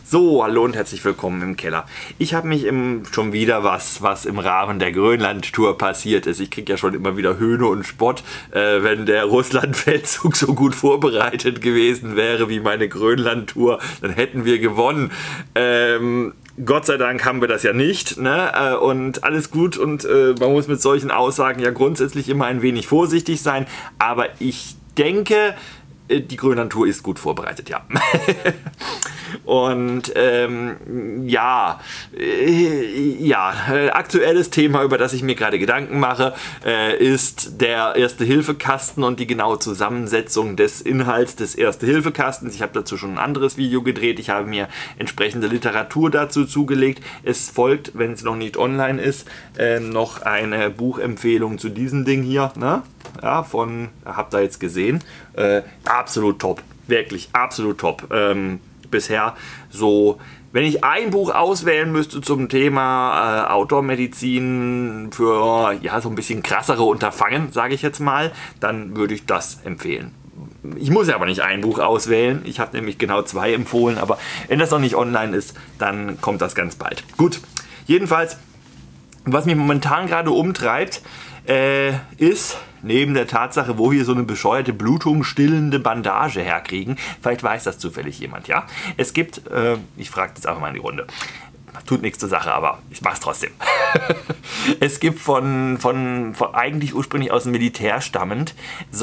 So, hallo und herzlich willkommen im Keller. Ich habe mich schon wieder was im Rahmen der Grönland-Tour passiert ist. Ich kriege ja schon immer wieder Höhne und Spott, wenn der Russland-Feldzug so gut vorbereitet gewesen wäre wie meine Grönland-Tour, dann hätten wir gewonnen. Gott sei Dank haben wir das ja nicht, ne? Und alles gut und man muss mit solchen Aussagen ja grundsätzlich immer ein wenig vorsichtig sein, aber ich denke, die Grönland-Tour ist gut vorbereitet, ja. Und aktuelles Thema, über das ich mir gerade Gedanken mache, ist der Erste-Hilfe-Kasten und die genaue Zusammensetzung des Inhalts des Erste-Hilfe-Kastens. Ich habe dazu schon ein anderes Video gedreht, ich habe mir entsprechende Literatur dazu zugelegt. Es folgt, wenn es noch nicht online ist, noch eine Buchempfehlung zu diesem Ding hier, ne? Ja, habt ihr jetzt gesehen, absolut top, wirklich absolut top. Bisher so, wenn ich ein Buch auswählen müsste zum Thema Outdoor-Medizin für ja so ein bisschen krassere Unterfangen, sage ich jetzt mal, dann würde ich das empfehlen. Ich muss ja aber nicht ein Buch auswählen, ich habe nämlich genau 2 empfohlen, aber wenn das noch nicht online ist, dann kommt das ganz bald. Gut, jedenfalls, was mich momentan gerade umtreibt, ist neben der Tatsache, wo wir so eine bescheuerte blutungsstillende Bandage herkriegen, vielleicht weiß das zufällig jemand, ja? Es gibt, ich frage jetzt einfach mal in die Runde, tut nichts zur Sache, aber ich mache es trotzdem. Es gibt von eigentlich ursprünglich aus dem Militär stammend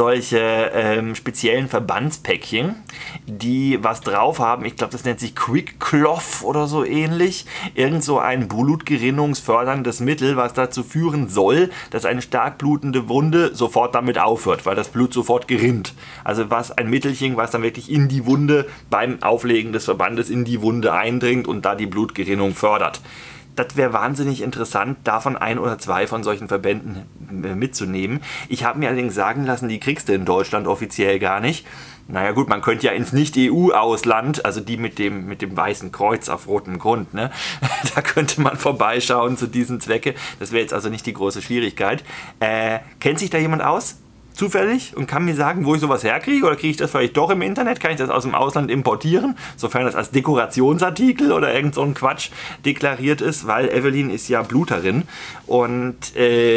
solche speziellen Verbandspäckchen, die was drauf haben. Ich glaube, das nennt sich Quick Cloth oder so ähnlich. Irgend so ein blutgerinnungsförderndes Mittel, was dazu führen soll, dass eine stark blutende Wunde sofort damit aufhört, weil das Blut sofort gerinnt. Also ein Mittelchen, was dann wirklich in die Wunde beim Auflegen des Verbandes in die Wunde eindringt und da die Blutgerinnung fördert. Das wäre wahnsinnig interessant, davon 1 oder 2 von solchen Verbänden mitzunehmen. Ich habe mir allerdings sagen lassen, die kriegst du in Deutschland offiziell gar nicht. Naja gut, man könnte ja ins Nicht-EU-Ausland, also die mit dem weißen Kreuz auf rotem Grund, ne? Da könnte man vorbeischauen zu diesem Zwecke. Das wäre jetzt also nicht die große Schwierigkeit. Kennt sich da jemand aus? Zufällig und kann mir sagen, wo ich sowas herkriege, oder kriege ich das vielleicht doch im Internet? Kann ich das aus dem Ausland importieren, sofern das als Dekorationsartikel oder irgend so ein Quatsch deklariert ist, weil Evelyn ist ja Bluterin und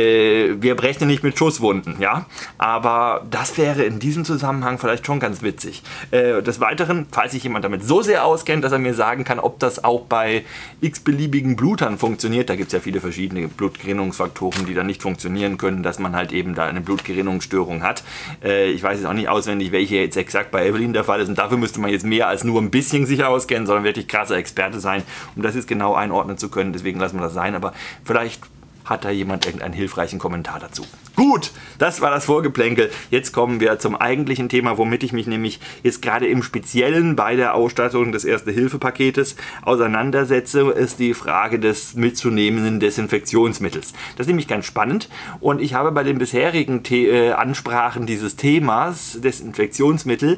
wir brechen nicht mit Schusswunden, ja, aber das wäre in diesem Zusammenhang vielleicht schon ganz witzig. Des Weiteren, falls sich jemand damit so sehr auskennt, dass er mir sagen kann, ob das auch bei x-beliebigen Blutern funktioniert, da gibt es ja viele verschiedene Blutgerinnungsfaktoren, die dann nicht funktionieren können, dass man halt eben da eine Blutgerinnungsstörung hat. Ich weiß jetzt auch nicht auswendig, welche jetzt exakt bei Evelyn der Fall ist, und dafür müsste man jetzt mehr als nur ein bisschen sich auskennen, sondern wirklich krasser Experte sein, um das jetzt genau einordnen zu können. Deswegen lassen wir das sein, aber vielleicht hat da jemand irgendeinen hilfreichen Kommentar dazu. Gut, das war das Vorgeplänkel. Jetzt kommen wir zum eigentlichen Thema, womit ich mich nämlich jetzt gerade im Speziellen bei der Ausstattung des Erste-Hilfe-Paketes auseinandersetze, ist die Frage des mitzunehmenden Desinfektionsmittels. Das ist nämlich ganz spannend und ich habe bei den bisherigen Ansprachen dieses Themas Desinfektionsmittel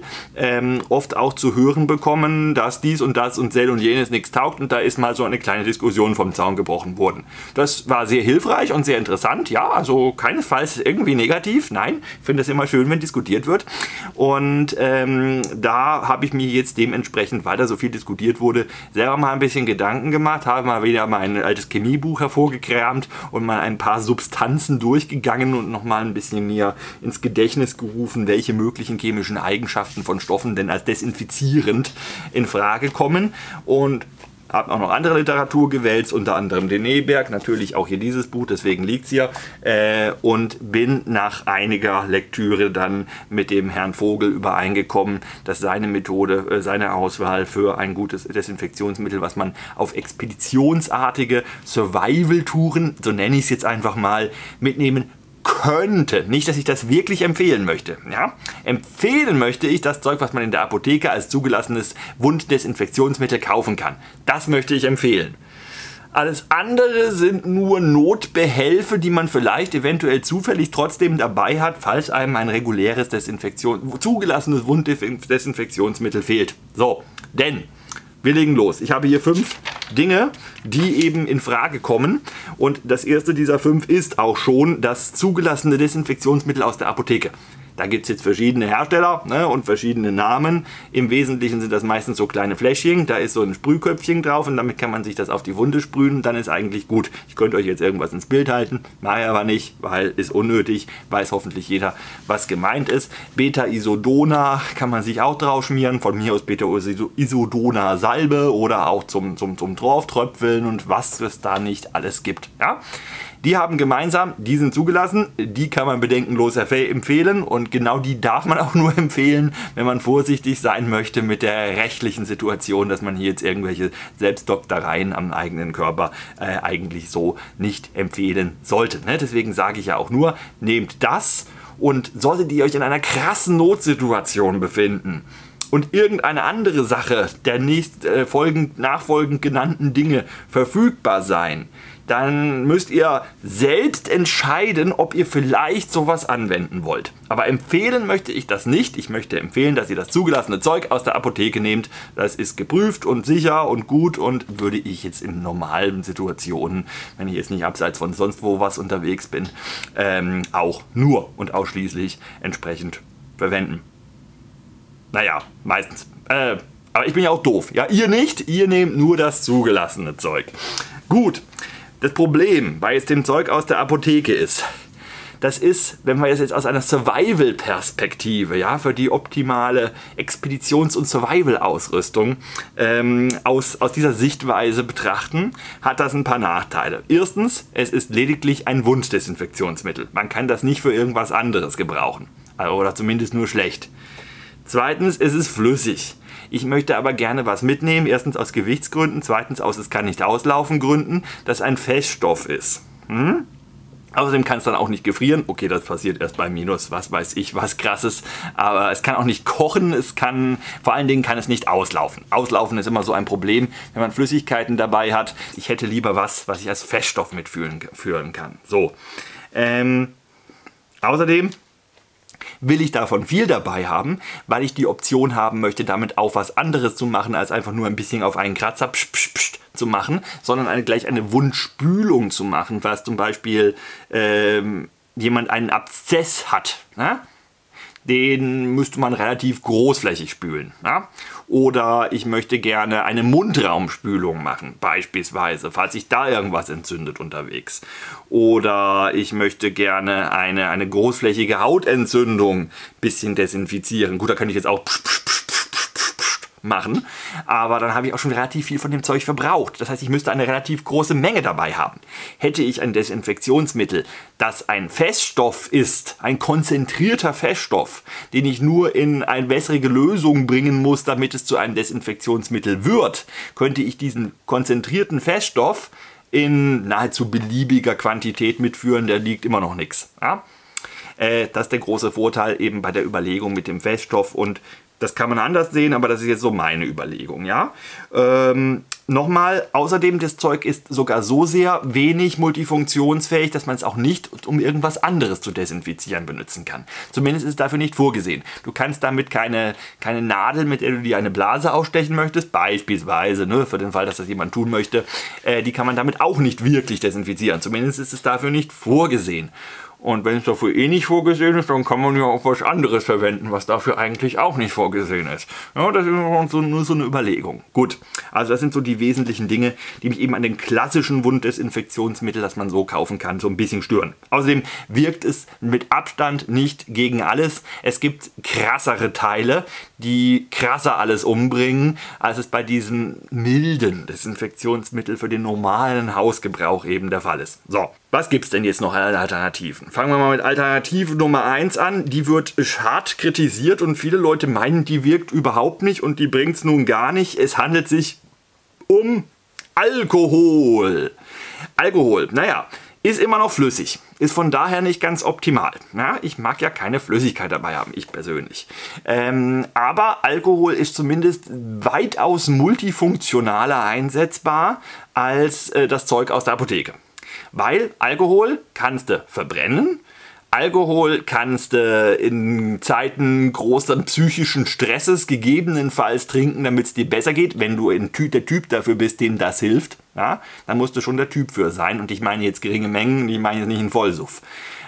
oft auch zu hören bekommen, dass dies und das und sel und jenes nichts taugt, und da ist mal so eine kleine Diskussion vom Zaun gebrochen worden. Das war sehr hilfreich und sehr interessant, ja, also keinesfalls irgendwie negativ, nein, ich finde es immer schön, wenn diskutiert wird, und da habe ich mir jetzt dementsprechend, weil da so viel diskutiert wurde, selber mal ein bisschen Gedanken gemacht, habe mal wieder mein altes Chemiebuch hervorgekramt und mal ein paar Substanzen durchgegangen und nochmal ein bisschen mir ins Gedächtnis gerufen, welche möglichen chemischen Eigenschaften von Stoffen denn als desinfizierend in Frage kommen, und habe auch noch andere Literatur gewälzt, unter anderem den Neberg, natürlich auch hier dieses Buch, deswegen liegt es hier, und bin nach einiger Lektüre dann mit dem Herrn Vogel übereingekommen, dass seine Methode, seine Auswahl für ein gutes Desinfektionsmittel, was man auf expeditionsartige Survival-Touren, so nenne ich es jetzt einfach mal, mitnehmen könnte. Nicht, dass ich das wirklich empfehlen möchte. Ja? Empfehlen möchte ich das Zeug, was man in der Apotheke als zugelassenes Wunddesinfektionsmittel kaufen kann. Das möchte ich empfehlen. Alles andere sind nur Notbehelfe, die man vielleicht eventuell zufällig trotzdem dabei hat, falls einem ein reguläres zugelassenes Wunddesinfektionsmittel fehlt. So, denn wir legen los. Ich habe hier 5 Dinge, die eben in Frage kommen, und das erste dieser 5 ist auch schon das zugelassene Desinfektionsmittel aus der Apotheke. Da gibt es jetzt verschiedene Hersteller, ne, und verschiedene Namen. Im Wesentlichen sind das meistens so kleine Fläschchen, da ist so ein Sprühköpfchen drauf und damit kann man sich das auf die Wunde sprühen, dann ist eigentlich gut. Ich könnte euch jetzt irgendwas ins Bild halten, mache ich aber nicht, weil ist unnötig, weiß hoffentlich jeder, was gemeint ist. Beta-Isodona kann man sich auch drauf schmieren, von mir aus Beta-Isodona Salbe oder auch zum Drauftröpfeln und was es da nicht alles gibt. Ja? Die haben gemeinsam, die sind zugelassen, die kann man bedenkenlos empfehlen und genau die darf man auch nur empfehlen, wenn man vorsichtig sein möchte mit der rechtlichen Situation, dass man hier jetzt irgendwelche Selbstdoktoreien am eigenen Körper eigentlich so nicht empfehlen sollte. Ne? Deswegen sage ich ja auch nur, nehmt das und solltet ihr euch in einer krassen Notsituation befinden und irgendeine andere Sache der nachfolgend genannten Dinge verfügbar sein, dann müsst ihr selbst entscheiden, ob ihr vielleicht sowas anwenden wollt. Aber empfehlen möchte ich das nicht. Ich möchte empfehlen, dass ihr das zugelassene Zeug aus der Apotheke nehmt. Das ist geprüft und sicher und gut und würde ich jetzt in normalen Situationen, wenn ich jetzt nicht abseits von sonst wo was unterwegs bin, auch nur und ausschließlich entsprechend verwenden. Naja, meistens. Aber ich bin ja auch doof. Ja, ihr nicht. Ihr nehmt nur das zugelassene Zeug. Gut. Das Problem bei jetzt dem Zeug aus der Apotheke ist, das ist, wenn wir es jetzt aus einer Survival-Perspektive, ja, für die optimale Expeditions- und Survival-Ausrüstung aus dieser Sichtweise betrachten, hat das ein paar Nachteile. Erstens, es ist lediglich ein Wunddesinfektionsmittel. Man kann das nicht für irgendwas anderes gebrauchen. Oder zumindest nur schlecht. Zweitens, es ist flüssig. Ich möchte aber gerne was mitnehmen, erstens aus Gewichtsgründen, zweitens aus es kann nicht auslaufen Gründen, das ein Feststoff ist. Außerdem kann es dann auch nicht gefrieren, okay, das passiert erst bei minus, was weiß ich, was krasses, aber es kann auch nicht kochen, vor allen Dingen kann es nicht auslaufen. Auslaufen ist immer so ein Problem, wenn man Flüssigkeiten dabei hat. Ich hätte lieber was ich als Feststoff mitführen kann. So. Außerdem will ich davon viel dabei haben, weil ich die Option haben möchte, damit auch was anderes zu machen, als einfach nur ein bisschen auf einen Kratzer zu machen, sondern gleich eine Wundspülung zu machen, was zum Beispiel jemand einen Abszess hat. Na? Den müsste man relativ großflächig spülen. Ja? Oder ich möchte gerne eine Mundraumspülung machen, beispielsweise, falls sich da irgendwas entzündet unterwegs. Oder ich möchte gerne eine großflächige Hautentzündung ein bisschen desinfizieren. Gut, da könnte ich jetzt auch machen, aber dann habe ich auch schon relativ viel von dem Zeug verbraucht. Das heißt, ich müsste eine relativ große Menge dabei haben. Hätte ich ein Desinfektionsmittel, das ein Feststoff ist, ein konzentrierter Feststoff, den ich nur in eine wässrige Lösung bringen muss, damit es zu einem Desinfektionsmittel wird, könnte ich diesen konzentrierten Feststoff in nahezu beliebiger Quantität mitführen, da liegt immer noch nichts. Ja? Das ist der große Vorteil eben bei der Überlegung mit dem Feststoff und das kann man anders sehen, aber das ist jetzt so meine Überlegung, ja. Nochmal, außerdem, das Zeug ist sogar so sehr wenig multifunktionsfähig, dass man es auch nicht, um irgendwas anderes zu desinfizieren, benutzen kann. Zumindest ist es dafür nicht vorgesehen. Du kannst damit keine Nadel, mit der du dir eine Blase ausstechen möchtest, beispielsweise, ne, für den Fall, dass das jemand tun möchte, die kann man damit auch nicht wirklich desinfizieren. Zumindest ist es dafür nicht vorgesehen. Und wenn es dafür eh nicht vorgesehen ist, dann kann man ja auch was anderes verwenden, was dafür eigentlich auch nicht vorgesehen ist. Ja, das ist nur so eine Überlegung. Gut, also das sind so die wesentlichen Dinge, die mich eben an den klassischen Wunddesinfektionsmittel, das man so kaufen kann, so ein bisschen stören. Außerdem wirkt es mit Abstand nicht gegen alles. Es gibt krassere Teile, die krasser alles umbringen, als es bei diesen milden Desinfektionsmitteln für den normalen Hausgebrauch eben der Fall ist. So, was gibt es denn jetzt noch an Alternativen? Fangen wir mal mit Alternative Nummer 1 an. Die wird hart kritisiert und viele Leute meinen, die wirkt überhaupt nicht und die bringt es nun gar nicht. Es handelt sich um Alkohol. Alkohol, naja, ist immer noch flüssig. Ist von daher nicht ganz optimal. Ja, ich mag ja keine Flüssigkeit dabei haben, ich persönlich. Aber Alkohol ist zumindest weitaus multifunktionaler einsetzbar als das Zeug aus der Apotheke. Weil Alkohol kannst du verbrennen, Alkohol kannst du in Zeiten großen psychischen Stresses gegebenenfalls trinken, damit es dir besser geht. Wenn du der Typ dafür bist, dem das hilft, ja, dann musst du schon der Typ für sein. Und ich meine jetzt geringe Mengen, ich meine jetzt nicht einen Vollsuff.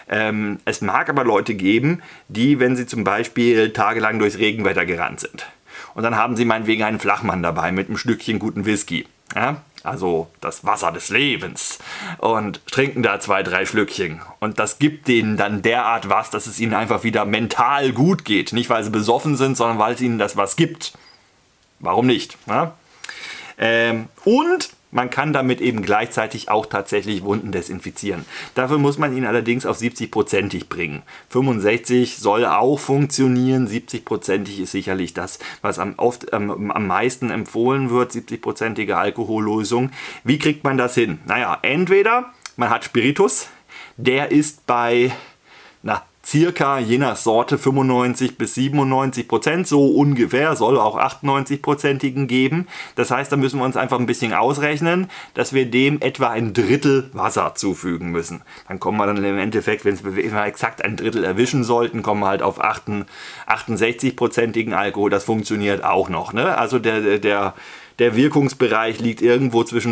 Es mag aber Leute geben, die, wenn sie zum Beispiel tagelang durchs Regenwetter gerannt sind und dann haben sie meinetwegen einen Flachmann dabei mit einem Stückchen guten Whisky, ja? Also das Wasser des Lebens, und trinken da 2, 3 Schlückchen. Und das gibt denen dann derart was, dass es ihnen einfach wieder mental gut geht. Nicht, weil sie besoffen sind, sondern weil es ihnen das was gibt. Warum nicht? Ja? Und man kann damit eben gleichzeitig auch tatsächlich Wunden desinfizieren. Dafür muss man ihn allerdings auf 70%ig bringen. 65 soll auch funktionieren, 70%ig ist sicherlich das, was am meisten empfohlen wird, 70%ige Alkohollösung. Wie kriegt man das hin? Naja, entweder man hat Spiritus, der ist bei circa je nach Sorte 95 bis 97%, so ungefähr, soll auch 98%igen geben. Das heißt, da müssen wir uns einfach ein bisschen ausrechnen, dass wir dem etwa ein Drittel Wasser zufügen müssen. Dann kommen wir dann im Endeffekt, wenn wir exakt ein Drittel erwischen sollten, kommen wir halt auf 68%igen Alkohol. Das funktioniert auch noch, ne? Also der Wirkungsbereich liegt irgendwo zwischen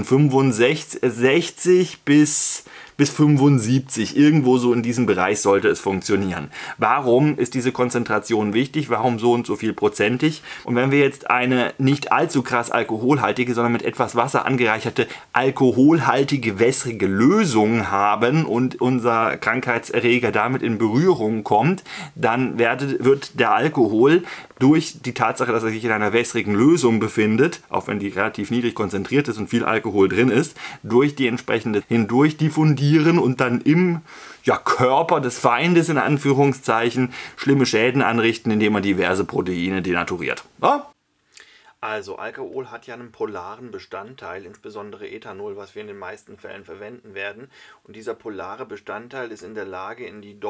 65 bis 75, irgendwo so in diesem Bereich sollte es funktionieren. Warum ist diese Konzentration wichtig? Warum so und so viel prozentig? Und wenn wir jetzt eine nicht allzu krass alkoholhaltige, sondern mit etwas Wasser angereicherte alkoholhaltige wässrige Lösung haben und unser Krankheitserreger damit in Berührung kommt, dann wird der Alkohol durch die Tatsache, dass er sich in einer wässrigen Lösung befindet, auch wenn die relativ niedrig konzentriert ist und viel Alkohol drin ist, durch die entsprechende hindurch diffundieren und dann im Körper des Feindes in Anführungszeichen schlimme Schäden anrichten, indem man diverse Proteine denaturiert. Ja? Also Alkohol hat ja einen polaren Bestandteil, insbesondere Ethanol, was wir in den meisten Fällen verwenden werden. Und dieser polare Bestandteil ist in der Lage, in die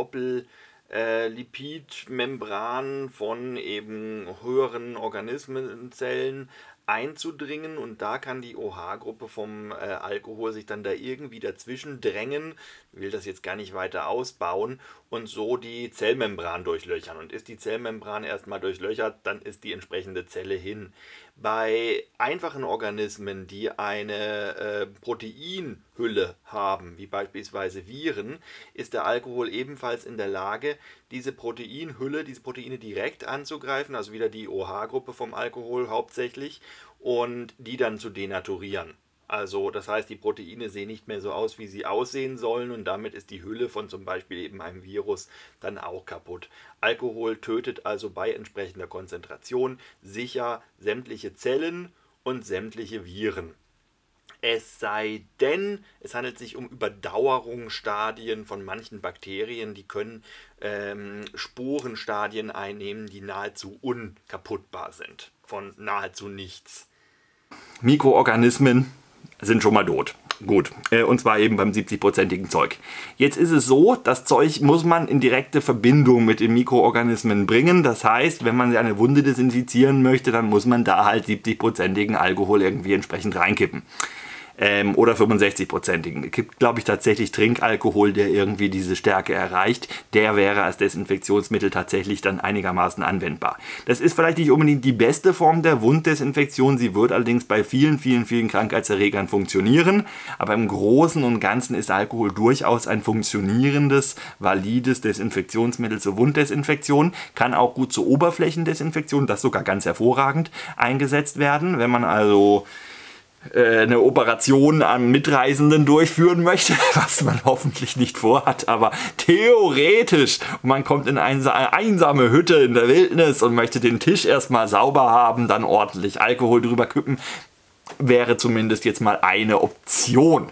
Doppellipidmembran von eben höheren Organismenzellen einzudringen, und da kann die OH-Gruppe vom Alkohol sich dann da irgendwie dazwischen drängen, will das jetzt gar nicht weiter ausbauen, und so die Zellmembran durchlöchern. Und ist die Zellmembran erstmal durchlöchert, dann ist die entsprechende Zelle hin. Bei einfachen Organismen, die eine Proteinhülle haben, wie beispielsweise Viren, ist der Alkohol ebenfalls in der Lage, diese Proteinhülle, diese Proteine direkt anzugreifen, also wieder die OH-Gruppe vom Alkohol hauptsächlich, und die dann zu denaturieren. Also das heißt, die Proteine sehen nicht mehr so aus, wie sie aussehen sollen, und damit ist die Hülle von zum Beispiel eben einem Virus dann auch kaputt. Alkohol tötet also bei entsprechender Konzentration sicher sämtliche Zellen und sämtliche Viren. Es sei denn, es handelt sich um Überdauerungsstadien von manchen Bakterien, die können Sporenstadien einnehmen, die nahezu unkaputtbar sind, von nahezu nichts. Mikroorganismen sind schon mal tot. Gut, und zwar eben beim 70%igen Zeug. Jetzt ist es so, das Zeug muss man in direkte Verbindung mit den Mikroorganismen bringen. Das heißt, wenn man eine Wunde desinfizieren möchte, dann muss man da halt 70%igen Alkohol irgendwie entsprechend reinkippen. Oder 65%igen. Es gibt, glaube ich, tatsächlich Trinkalkohol, der irgendwie diese Stärke erreicht. Der wäre als Desinfektionsmittel tatsächlich dann einigermaßen anwendbar. Das ist vielleicht nicht unbedingt die beste Form der Wunddesinfektion. Sie wird allerdings bei vielen Krankheitserregern funktionieren. Aber im Großen und Ganzen ist Alkohol durchaus ein funktionierendes, valides Desinfektionsmittel zur Wunddesinfektion. Kann auch gut zur Oberflächendesinfektion, das sogar ganz hervorragend, eingesetzt werden. Wenn man also eine Operation an Mitreisenden durchführen möchte, was man hoffentlich nicht vorhat, aber theoretisch, man kommt in eine einsame Hütte in der Wildnis und möchte den Tisch erstmal sauber haben, dann ordentlich Alkohol drüber kippen, wäre zumindest jetzt mal eine Option.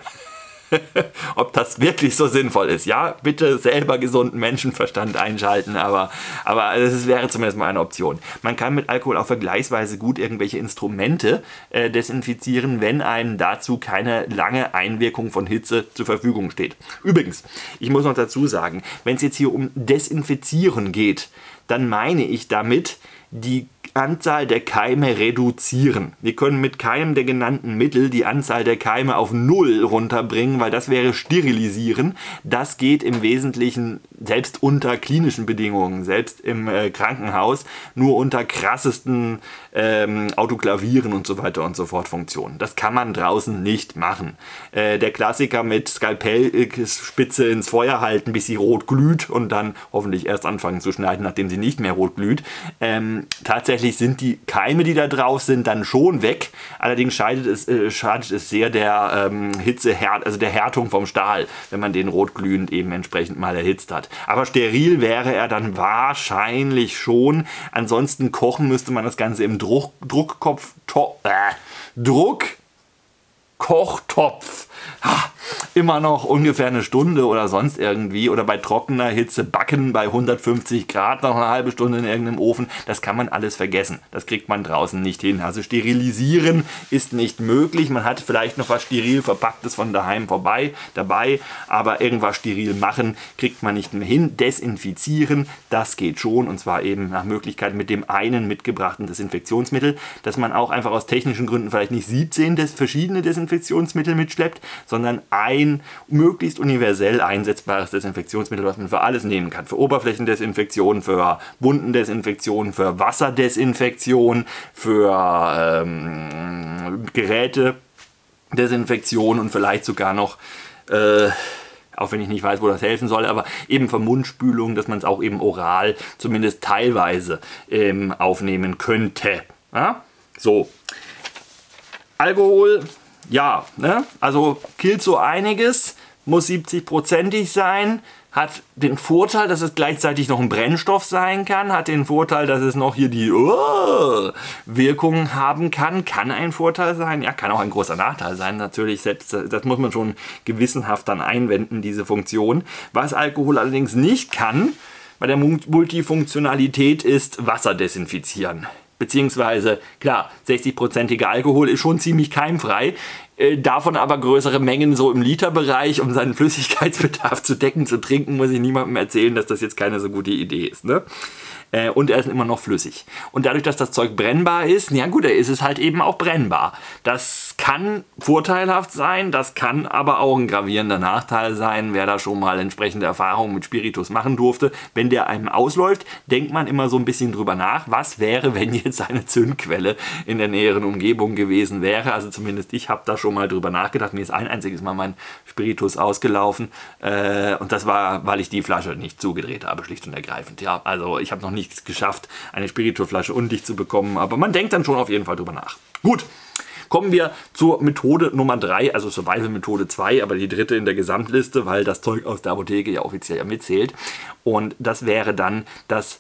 Ob das wirklich so sinnvoll ist. Ja, bitte selber gesunden Menschenverstand einschalten, aber es wäre zumindest mal eine Option. Man kann mit Alkohol auch vergleichsweise gut irgendwelche Instrumente desinfizieren, wenn einem dazu keine lange Einwirkung von Hitze zur Verfügung steht. Übrigens, ich muss noch dazu sagen, wenn es jetzt hier um Desinfizieren geht, dann meine ich damit die Anzahl der Keime reduzieren. Wir können mit keinem der genannten Mittel die Anzahl der Keime auf 0 runterbringen, weil das wäre sterilisieren. Das geht im Wesentlichen selbst unter klinischen Bedingungen, selbst im Krankenhaus, nur unter krassesten Autoklavieren und so weiter und so fort funktionieren. Das kann man draußen nicht machen. Der Klassiker mit Skalpellspitze ins Feuer halten, bis sie rot glüht und dann hoffentlich erst anfangen zu schneiden, nachdem sie nicht mehr rot glüht. Tatsächlich sind die Keime, die da drauf sind, dann schon weg. Allerdings schadet es sehr der also der Härtung vom Stahl, wenn man den rotglühend eben entsprechend mal erhitzt hat. Aber steril wäre er dann wahrscheinlich schon. Ansonsten kochen müsste man das Ganze im Druckkochtopf. Immer noch ungefähr eine Stunde oder sonst irgendwie, oder bei trockener Hitze backen bei 150 Grad noch eine halbe Stunde in irgendeinem Ofen. Das kann man alles vergessen. Das kriegt man draußen nicht hin. Also sterilisieren ist nicht möglich. Man hat vielleicht noch was steril verpacktes von daheim dabei, aber irgendwas steril machen kriegt man nicht mehr hin. Desinfizieren, das geht schon, und zwar eben nach Möglichkeit mit dem einen mitgebrachten Desinfektionsmittel, dass man auch einfach aus technischen Gründen vielleicht nicht 17 verschiedene Desinfektionsmittel mitschleppt, sondern ein möglichst universell einsetzbares Desinfektionsmittel, was man für alles nehmen kann. Für Oberflächendesinfektion, für Wundendesinfektion, für Wasserdesinfektion, für Gerätedesinfektion und vielleicht sogar noch, auch wenn ich nicht weiß, wo das helfen soll, aber eben für Mundspülung, dass man es auch eben oral zumindest teilweise aufnehmen könnte. Ja? So. Alkohol. Ja, ne? Also killt so einiges, muss 70%ig sein, hat den Vorteil, dass es gleichzeitig noch ein Brennstoff sein kann, hat den Vorteil, dass es noch hier die Wirkung haben kann ein Vorteil sein, ja, kann auch ein großer Nachteil sein, natürlich, selbst das muss man schon gewissenhaft dann einwenden, diese Funktion. Was Alkohol allerdings nicht kann, bei der Multifunktionalität, ist Wasser desinfizieren. Beziehungsweise, klar, 60%iger Alkohol ist schon ziemlich keimfrei, davon aber größere Mengen so im Literbereich, um seinen Flüssigkeitsbedarf zu decken, zu trinken, muss ich niemandem erzählen, dass das jetzt keine so gute Idee ist, ne? Und er ist immer noch flüssig. Und dadurch, dass das Zeug brennbar ist, ja gut, ist es halt eben auch brennbar. Das kann vorteilhaft sein, das kann aber auch ein gravierender Nachteil sein. Wer da schon mal entsprechende Erfahrungen mit Spiritus machen durfte, wenn der einem ausläuft, denkt man immer so ein bisschen drüber nach, was wäre, wenn jetzt eine Zündquelle in der näheren Umgebung gewesen wäre. Also zumindest ich habe da schon mal drüber nachgedacht. Mir ist ein einziges Mal mein Spiritus ausgelaufen und das war, weil ich die Flasche nicht zugedreht habe, schlicht und ergreifend. Ja, also ich habe noch nichts geschafft, eine Spiritusflasche undicht zu bekommen, aber man denkt dann schon auf jeden Fall drüber nach. Gut, kommen wir zur Methode Nummer 3, also Survival Methode 2, aber die dritte in der Gesamtliste, weil das Zeug aus der Apotheke ja offiziell mitzählt. Und das wäre dann das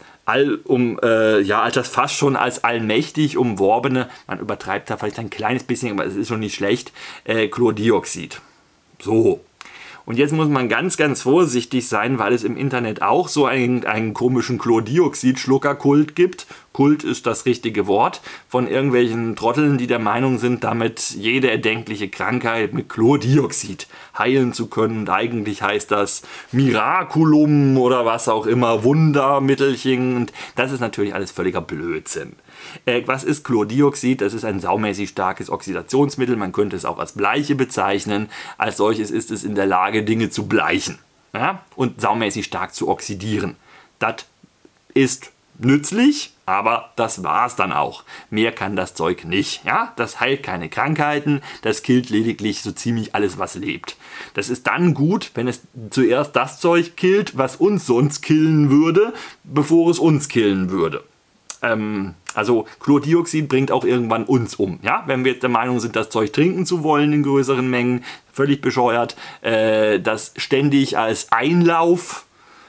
das fast schon als allmächtig umworbene, man übertreibt da vielleicht ein kleines bisschen, aber es ist schon nicht schlecht, Chlordioxid. So. Und jetzt muss man ganz, ganz vorsichtig sein, weil es im Internet auch so einen komischen Chlordioxid-Schluckerkult gibt. Kult ist das richtige Wort, von irgendwelchen Trotteln, die der Meinung sind, damit jede erdenkliche Krankheit mit Chlordioxid heilen zu können. Und eigentlich heißt das Miraculum oder was auch immer, Wundermittelchen. Und das ist natürlich alles völliger Blödsinn. Was ist Chlordioxid? Das ist ein saumäßig starkes Oxidationsmittel. Man könnte es auch als Bleiche bezeichnen. Als solches ist es in der Lage, Dinge zu bleichen, ja? Und saumäßig stark zu oxidieren. Das ist nützlich, aber das war es dann auch. Mehr kann das Zeug nicht. Ja? Das heilt keine Krankheiten, das killt lediglich so ziemlich alles, was lebt. Das ist dann gut, wenn es zuerst das Zeug killt, was uns sonst killen würde, bevor es uns killen würde. Also Chlordioxid bringt auch irgendwann uns um. Ja? Wenn wir jetzt der Meinung sind, das Zeug trinken zu wollen in größeren Mengen, völlig bescheuert, das ständig als Einlauf,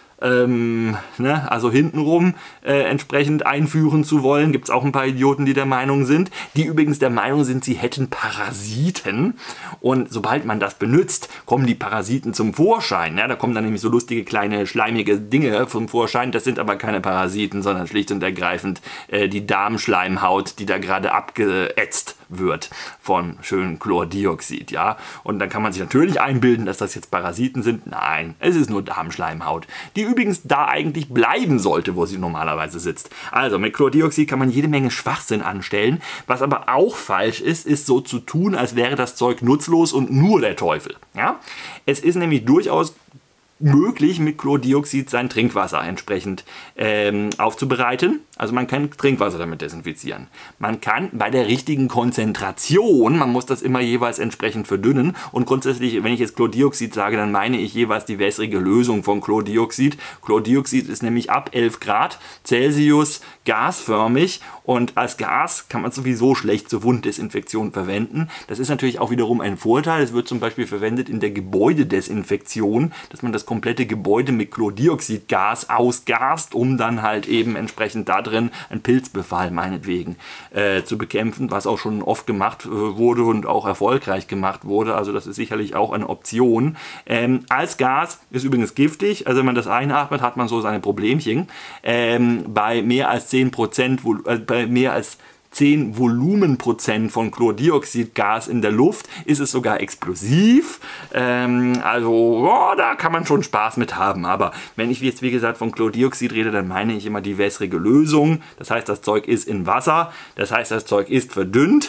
also hintenrum entsprechend einführen zu wollen. Gibt es auch ein paar Idioten, die der Meinung sind, die übrigens der Meinung sind, sie hätten Parasiten, und sobald man das benutzt, kommen die Parasiten zum Vorschein. Ja? Da kommen dann nämlich so lustige kleine schleimige Dinge zum Vorschein. Das sind aber keine Parasiten, sondern schlicht und ergreifend die Darmschleimhaut, die da gerade abgeätzt wird von schönem Chlordioxid. Ja? Und dann kann man sich natürlich einbilden, dass das jetzt Parasiten sind. Nein, es ist nur Darmschleimhaut, die übrigens da eigentlich bleiben sollte, wo sie normalerweise sitzt. Also mit Chlordioxid kann man jede Menge Schwachsinn anstellen. Was aber auch falsch ist, ist so zu tun, als wäre das Zeug nutzlos und nur der Teufel. Ja? Es ist nämlich durchaus möglich, mit Chlordioxid sein Trinkwasser entsprechend aufzubereiten. Also man kann Trinkwasser damit desinfizieren. Man kann bei der richtigen Konzentration, man muss das immer jeweils entsprechend verdünnen, und grundsätzlich, wenn ich jetzt Chlordioxid sage, dann meine ich jeweils die wässrige Lösung von Chlordioxid. Chlordioxid ist nämlich ab 11 Grad Celsius gasförmig, und als Gas kann man sowieso schlecht zur Wunddesinfektion verwenden. Das ist natürlich auch wiederum ein Vorteil. Es wird zum Beispiel verwendet in der Gebäudedesinfektion, dass man das komplette Gebäude mit Chlordioxidgas ausgast, um dann halt eben entsprechend da drin einen Pilzbefall meinetwegen zu bekämpfen, was auch schon oft gemacht wurde und auch erfolgreich gemacht wurde. Also das ist sicherlich auch eine Option. Als Gas ist übrigens giftig, also wenn man das einatmet, hat man so seine Problemchen. Bei mehr als 10%, bei mehr als 10 Volumenprozent von Chlordioxidgas in der Luft ist es sogar explosiv. Also da kann man schon Spaß mit haben. Aber wenn ich jetzt wie gesagt von Chlordioxid rede, dann meine ich immer die wässrige Lösung. Das heißt, das Zeug ist in Wasser. Das heißt, das Zeug ist verdünnt.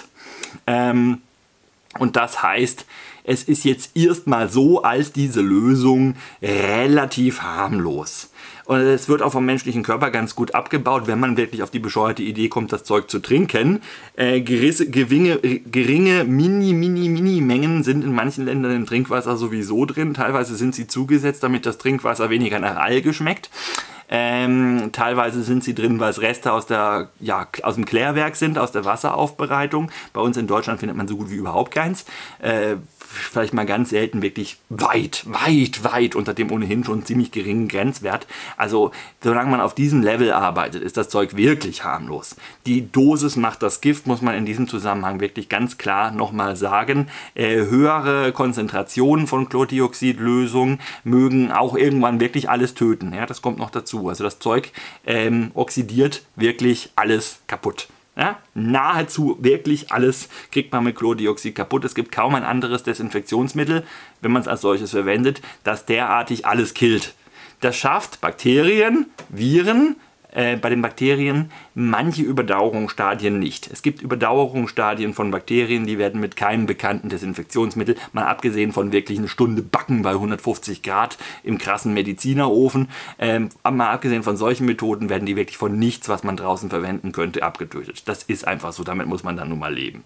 Und das heißt, es ist jetzt erstmal so als diese Lösung relativ harmlos. Und es wird auch vom menschlichen Körper ganz gut abgebaut, wenn man wirklich auf die bescheuerte Idee kommt, das Zeug zu trinken. Geringe Mini-Mengen sind in manchen Ländern im Trinkwasser sowieso drin. Teilweise sind sie zugesetzt, damit das Trinkwasser weniger nach Alge schmeckt. Teilweise sind sie drin, weil es Reste aus dem Klärwerk sind, aus der Wasseraufbereitung. Bei uns in Deutschland findet man so gut wie überhaupt keins. Vielleicht mal ganz selten wirklich weit unter dem ohnehin schon ziemlich geringen Grenzwert. Also solange man auf diesem Level arbeitet, ist das Zeug wirklich harmlos. Die Dosis macht das Gift, muss man in diesem Zusammenhang wirklich ganz klar nochmal sagen. Höhere Konzentrationen von Chlordioxidlösungen mögen auch irgendwann wirklich alles töten. Ja, das kommt noch dazu. Also das Zeug oxidiert wirklich alles kaputt. Ja, nahezu wirklich alles kriegt man mit Chlordioxid kaputt. Es gibt kaum ein anderes Desinfektionsmittel, wenn man es als solches verwendet, das derartig alles killt. Das schafft Bakterien, Viren, bei den Bakterien manche Überdauerungsstadien nicht. Es gibt Überdauerungsstadien von Bakterien, die werden mit keinem bekannten Desinfektionsmittel, mal abgesehen von wirklich eine Stunde backen bei 150 Grad im krassen Medizinerofen, mal abgesehen von solchen Methoden werden die wirklich von nichts, was man draußen verwenden könnte, abgetötet. Das ist einfach so, damit muss man dann nun mal leben.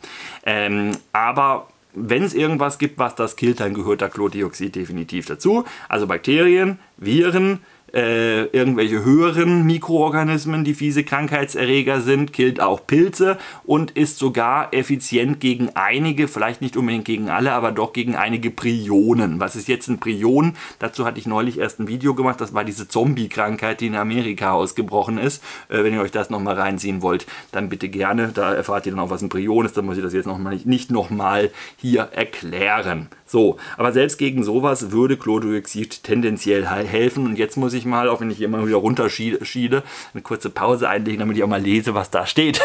Aber wenn es irgendwas gibt, was das killt, dann gehört da Chlordioxid definitiv dazu. Also Bakterien, Viren, irgendwelche höheren Mikroorganismen, die fiese Krankheitserreger sind, killt auch Pilze und ist sogar effizient gegen einige, vielleicht nicht unbedingt gegen alle, aber doch gegen einige Prionen. Was ist jetzt ein Prion? Dazu hatte ich neulich erst ein Video gemacht, das war diese Zombie-Krankheit, die in Amerika ausgebrochen ist. Wenn ihr euch das nochmal reinziehen wollt, dann bitte gerne, da erfahrt ihr dann auch, was ein Prion ist, dann muss ich das jetzt nicht nochmal hier erklären. So, aber selbst gegen sowas würde Chlordioxid tendenziell helfen. Und jetzt muss ich mal, auch wenn ich hier immer wieder runterschiede, eine kurze Pause einlegen, damit ich auch mal lese, was da steht.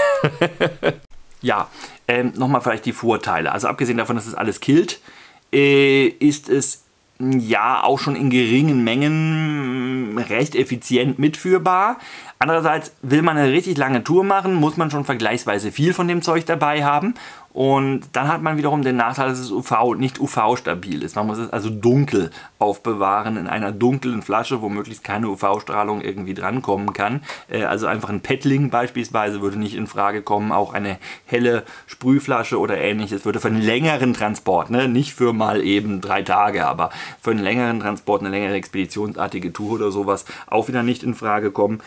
Ja, nochmal vielleicht die Vorteile. Also abgesehen davon, dass es alles killt, ist es ja auch schon in geringen Mengen recht effizient mitführbar. Andererseits, will man eine richtig lange Tour machen, muss man schon vergleichsweise viel von dem Zeug dabei haben. Und dann hat man wiederum den Nachteil, dass es nicht UV-stabil ist. Man muss es also dunkel aufbewahren, in einer dunklen Flasche, wo möglichst keine UV-Strahlung irgendwie drankommen kann. Also einfach ein Pettling beispielsweise würde nicht in Frage kommen. Auch eine helle Sprühflasche oder ähnliches würde für einen längeren Transport, ne, nicht für mal eben 3 Tage, aber für einen längeren Transport, eine längere expeditionsartige Tour oder sowas auch wieder nicht in Frage kommen.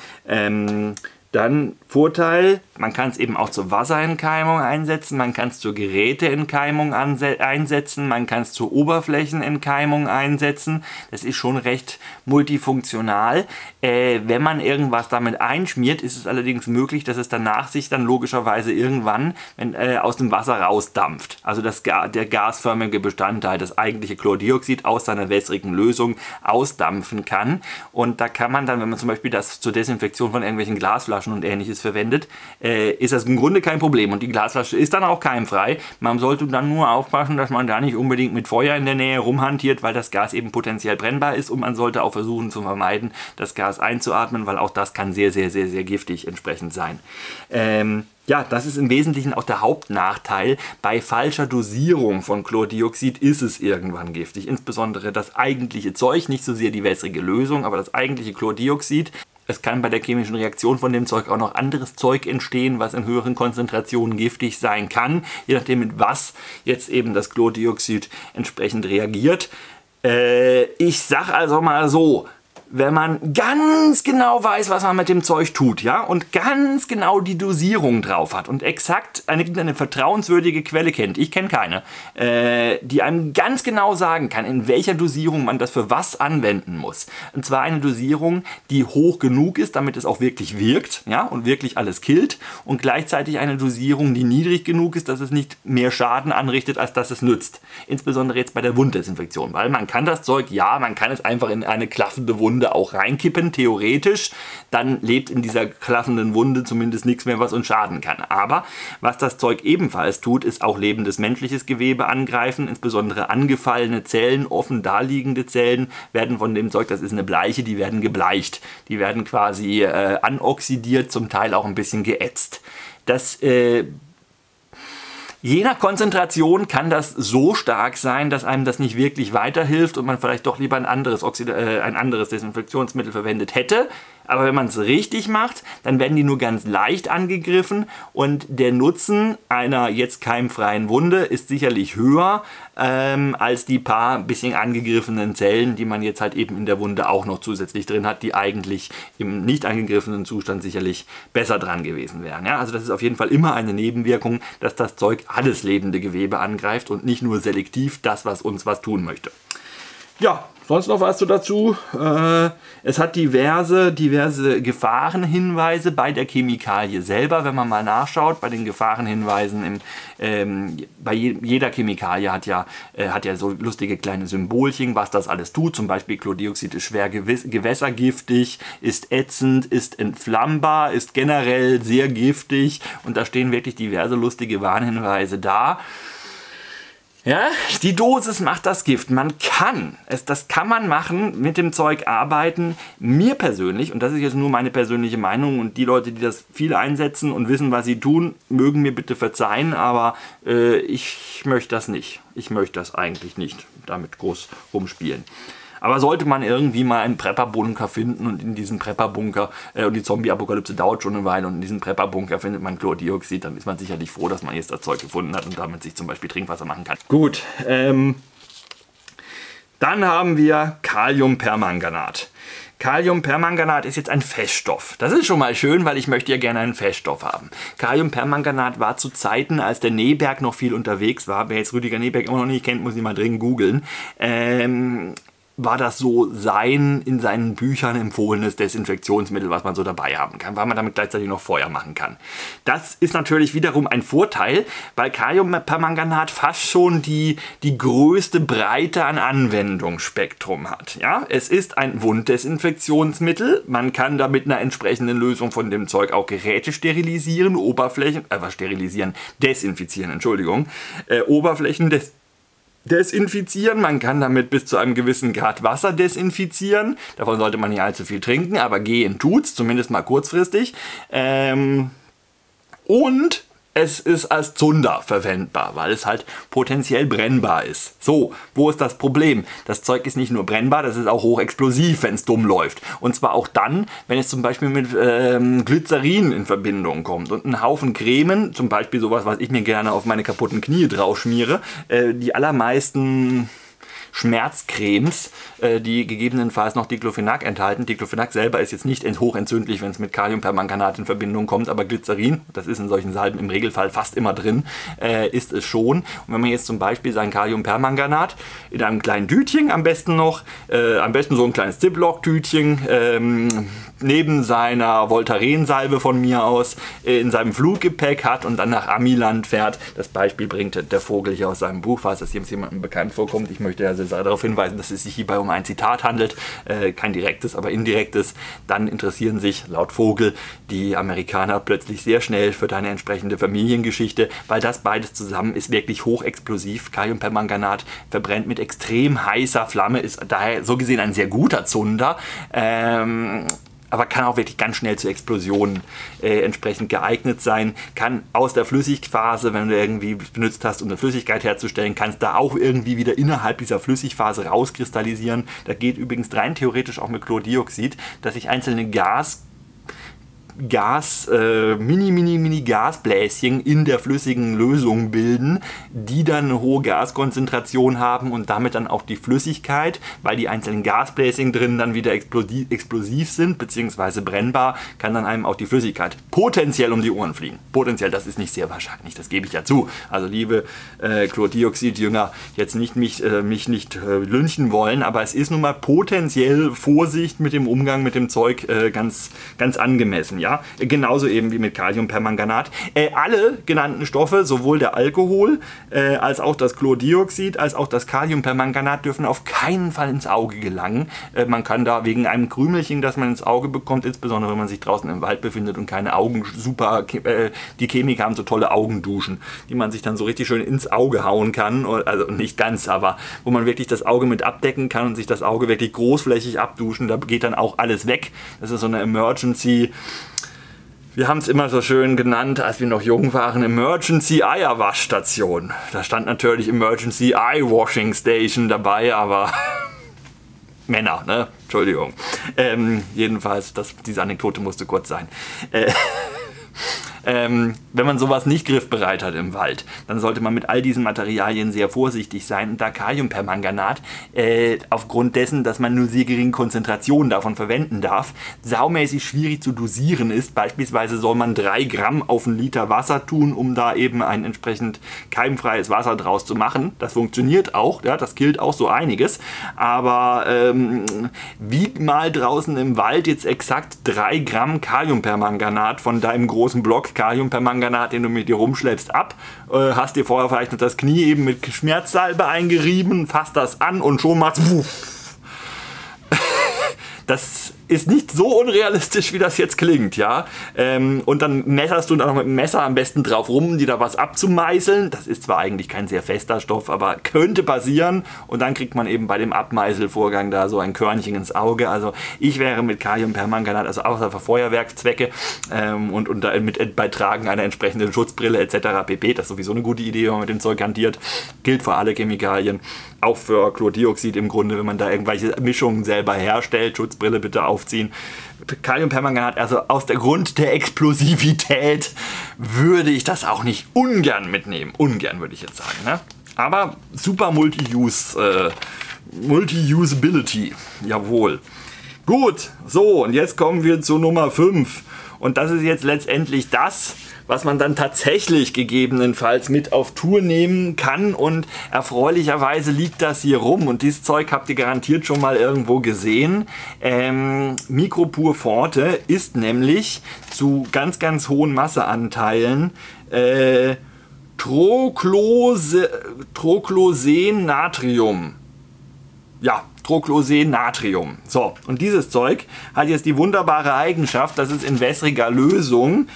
Dann Vorteil, man kann es eben auch zur Wasserentkeimung einsetzen, man kann es zur Geräteentkeimung einsetzen, man kann es zur Oberflächenentkeimung einsetzen. Das ist schon recht multifunktional. Wenn man irgendwas damit einschmiert, ist es allerdings möglich, dass es danach sich dann logischerweise irgendwann aus dem Wasser rausdampft. Also der gasförmige Bestandteil, das eigentliche Chlordioxid aus seiner wässrigen Lösung ausdampfen kann. Und da kann man dann, wenn man zum Beispiel das zur Desinfektion von irgendwelchen Glasflaschen und ähnliches verwendet, ist das im Grunde kein Problem und die Glasflasche ist dann auch keimfrei. Man sollte dann nur aufpassen, dass man da nicht unbedingt mit Feuer in der Nähe rumhantiert, weil das Gas eben potenziell brennbar ist und man sollte auch versuchen zu vermeiden, das Gas einzuatmen, weil auch das kann sehr, sehr, sehr, sehr giftig entsprechend sein. Ja, das ist im Wesentlichen auch der Hauptnachteil. Bei falscher Dosierung von Chlordioxid ist es irgendwann giftig. Insbesondere das eigentliche Zeug, nicht so sehr die wässrige Lösung, aber das eigentliche Chlordioxid. Es kann bei der chemischen Reaktion von dem Zeug auch noch anderes Zeug entstehen, was in höheren Konzentrationen giftig sein kann, je nachdem mit was jetzt eben das Chlordioxid entsprechend reagiert. Ich sag also mal so, wenn man ganz genau weiß, was man mit dem Zeug tut, ja, und ganz genau die Dosierung drauf hat und exakt eine vertrauenswürdige Quelle kennt, ich kenne keine, die einem ganz genau sagen kann, in welcher Dosierung man das für was anwenden muss. Und zwar eine Dosierung, die hoch genug ist, damit es auch wirklich wirkt, ja, und wirklich alles killt, und gleichzeitig eine Dosierung, die niedrig genug ist, dass es nicht mehr Schaden anrichtet, als dass es nützt. Insbesondere jetzt bei der Wunddesinfektion, weil man kann das Zeug, ja, man kann es einfach in eine klaffende Wunde auch reinkippen, theoretisch, dann lebt in dieser klaffenden Wunde zumindest nichts mehr, was uns schaden kann. Aber was das Zeug ebenfalls tut, ist auch lebendes menschliches Gewebe angreifen, insbesondere angefallene Zellen, offen daliegende Zellen werden von dem Zeug, das ist eine Bleiche, die werden gebleicht. Die werden quasi anoxidiert, zum Teil auch ein bisschen geätzt. Das je nach Konzentration kann das so stark sein, dass einem das nicht wirklich weiterhilft und man vielleicht doch lieber ein anderes Desinfektionsmittel verwendet hätte. Aber wenn man es richtig macht, dann werden die nur ganz leicht angegriffen und der Nutzen einer jetzt keimfreien Wunde ist sicherlich höher als die paar bisschen angegriffenen Zellen, die man jetzt halt eben in der Wunde auch noch zusätzlich drin hat, die eigentlich im nicht angegriffenen Zustand sicherlich besser dran gewesen wären. Ja, also das ist auf jeden Fall immer eine Nebenwirkung, dass das Zeug alles lebende Gewebe angreift und nicht nur selektiv das, was uns was tun möchte. Ja, sonst noch was dazu? Es hat diverse Gefahrenhinweise bei der Chemikalie selber, wenn man mal nachschaut. Bei den Gefahrenhinweisen, bei jeder Chemikalie hat ja so lustige kleine Symbolchen, was das alles tut. Zum Beispiel Chlordioxid ist schwer gewässergiftig, ist ätzend, ist entflammbar, ist generell sehr giftig. Und da stehen wirklich diverse lustige Warnhinweise da. Ja, die Dosis macht das Gift. Das kann man machen, mit dem Zeug arbeiten. Mir persönlich, und das ist jetzt nur meine persönliche Meinung, und die Leute, die das viel einsetzen und wissen, was sie tun, mögen mir bitte verzeihen, aber ich möchte das nicht. Ich möchte das eigentlich nicht damit groß rumspielen. Aber sollte man irgendwie mal einen Prepperbunker finden und in diesem Prepperbunker, und die Zombie-Apokalypse dauert schon eine Weile, und in diesem Prepperbunker findet man Chlordioxid, dann ist man sicherlich froh, dass man jetzt das Zeug gefunden hat und damit sich zum Beispiel Trinkwasser machen kann. Gut, dann haben wir Kaliumpermanganat. Kaliumpermanganat ist jetzt ein Feststoff. Das ist schon mal schön, weil ich möchte ja gerne einen Feststoff haben. Kaliumpermanganat war zu Zeiten, als der Neberg noch viel unterwegs war. Wer jetzt Rüdiger Neberg immer noch nicht kennt, muss ihn mal dringend googeln. War das so in seinen Büchern empfohlenes Desinfektionsmittel, was man so dabei haben kann, weil man damit gleichzeitig noch Feuer machen kann. Das ist natürlich wiederum ein Vorteil, weil Kaliumpermanganat fast schon die größte Breite an Anwendungsspektrum hat. Ja? Es ist ein Wunddesinfektionsmittel, man kann da mit einer entsprechenden Lösung von dem Zeug auch Geräte sterilisieren, desinfizieren, Entschuldigung, Oberflächen desinfizieren. Man kann damit bis zu einem gewissen Grad Wasser desinfizieren. Davon sollte man nicht allzu viel trinken, aber gehen tut's, zumindest mal kurzfristig. Und es ist als Zunder verwendbar, weil es halt potenziell brennbar ist. So, wo ist das Problem? Das Zeug ist nicht nur brennbar, das ist auch hochexplosiv, wenn es dumm läuft. Und zwar auch dann, wenn es zum Beispiel mit Glycerin in Verbindung kommt. Und ein Haufen Cremen, zum Beispiel sowas, was ich mir gerne auf meine kaputten Knie drauf schmiere, die allermeisten Schmerzcremes, die gegebenenfalls noch Diclofenac enthalten. Diclofenac selber ist jetzt nicht hochentzündlich, wenn es mit Kaliumpermanganat in Verbindung kommt, aber Glycerin, das ist in solchen Salben im Regelfall fast immer drin, ist es schon. Und wenn man jetzt zum Beispiel sein Kaliumpermanganat in einem kleinen Tütchen, am besten so ein kleines Ziploc-Tütchen, neben seiner Voltaren-Salbe von mir aus, in seinem Fluggepäck hat und dann nach Amiland fährt. Das Beispiel bringt der Vogel hier aus seinem Buch, falls das jemandem bekannt vorkommt. Ich möchte ja darauf hinweisen, dass es sich hierbei um ein Zitat handelt, kein direktes, aber indirektes. Dann interessieren sich laut Vogel die Amerikaner plötzlich sehr schnell für deine entsprechende Familiengeschichte, weil das beides zusammen ist wirklich hochexplosiv. Kaliumpermanganat verbrennt mit extrem heißer Flamme, ist daher so gesehen ein sehr guter Zunder. aber kann auch wirklich ganz schnell zu Explosionen entsprechend geeignet sein. Kann aus der Flüssigphase, wenn du irgendwie benutzt hast, um eine Flüssigkeit herzustellen, kannst da auch irgendwie wieder innerhalb dieser Flüssigphase rauskristallisieren. Da geht übrigens rein theoretisch auch mit Chlordioxid, dass sich einzelne mini Gasbläschen in der flüssigen Lösung bilden, die dann eine hohe Gaskonzentration haben und damit dann auch die Flüssigkeit, weil die einzelnen Gasbläschen drin dann wieder explosiv sind bzw. brennbar, kann dann einem auch die Flüssigkeit potenziell um die Ohren fliegen. Potenziell, das ist nicht sehr wahrscheinlich, das gebe ich ja zu. Also liebe Chlordioxid-Jünger, jetzt nicht mich nicht lynchen wollen, aber es ist nun mal potenziell Vorsicht mit dem Umgang mit dem Zeug ganz angemessen. Ja? Genauso eben wie mit Kaliumpermanganat. Alle genannten Stoffe, sowohl der Alkohol als auch das Chlordioxid, als auch das Kaliumpermanganat, dürfen auf keinen Fall ins Auge gelangen. Man kann da wegen einem Krümelchen, das man ins Auge bekommt, insbesondere wenn man sich draußen im Wald befindet und keine Augen, die Chemiker haben so tolle Augenduschen, die man sich dann so richtig schön ins Auge hauen kann, also nicht ganz, aber wo man wirklich das Auge mit abdecken kann und sich das Auge wirklich großflächig abduschen, da geht dann auch alles weg. Das ist so eine Emergency. Wir haben es immer so schön genannt, als wir noch jung waren, Emergency Eierwaschstation. Da stand natürlich Emergency Eye Washing Station dabei, aber Männer, ne? Entschuldigung. Jedenfalls, diese Anekdote musste kurz sein. Wenn man sowas nicht griffbereit hat im Wald, dann sollte man mit all diesen Materialien sehr vorsichtig sein. Und da Kaliumpermanganat, aufgrund dessen, dass man nur sehr geringe Konzentrationen davon verwenden darf, saumäßig schwierig zu dosieren ist. Beispielsweise soll man 3 Gramm auf einen Liter Wasser tun, um da eben ein entsprechend keimfreies Wasser draus zu machen. Das funktioniert auch, ja, das killt auch so einiges. Aber wieg mal draußen im Wald jetzt exakt 3 Gramm Kaliumpermanganat von deinem großen Block Kaliumpermanganat, den du mit dir rumschleppst, ab. Hast dir vorher vielleicht noch das Knie eben mit Schmerzsalbe eingerieben, fasst das an und schon macht's wuff. Das ist nicht so unrealistisch, wie das jetzt klingt, ja. Und dann messerst du dann noch mit dem Messer am besten drauf rum, um dir da was abzumeißeln. Das ist zwar eigentlich kein sehr fester Stoff, aber könnte passieren. Und dann kriegt man eben bei dem Abmeißelvorgang da so ein Körnchen ins Auge. Also ich wäre mit Kaliumpermanganat, also außer für Feuerwerkszwecke und bei Tragen einer entsprechenden Schutzbrille etc. pp. Das ist sowieso eine gute Idee, wenn man mit dem Zeug hantiert. Gilt für alle Chemikalien, auch für Chlordioxid im Grunde, wenn man da irgendwelche Mischungen selber herstellt. Schutzbrille bitte aufziehen. Kaliumpermanganat, also aus der Grund der Explosivität würde ich das auch nicht ungern mitnehmen. Ungern würde ich jetzt sagen. Ne? Aber super Multi-Usability. Jawohl. Gut, so und jetzt kommen wir zu Nummer 5. Und das ist jetzt letztendlich das, was man dann tatsächlich gegebenenfalls mit auf Tour nehmen kann, und erfreulicherweise liegt das hier rum und dieses Zeug habt ihr garantiert schon mal irgendwo gesehen. Micropur Forte ist nämlich zu ganz hohen Masseanteilen Troclosen-Natrium. Ja, Troclosen-Natrium. So, und dieses Zeug hat jetzt die wunderbare Eigenschaft, dass es in wässriger Lösung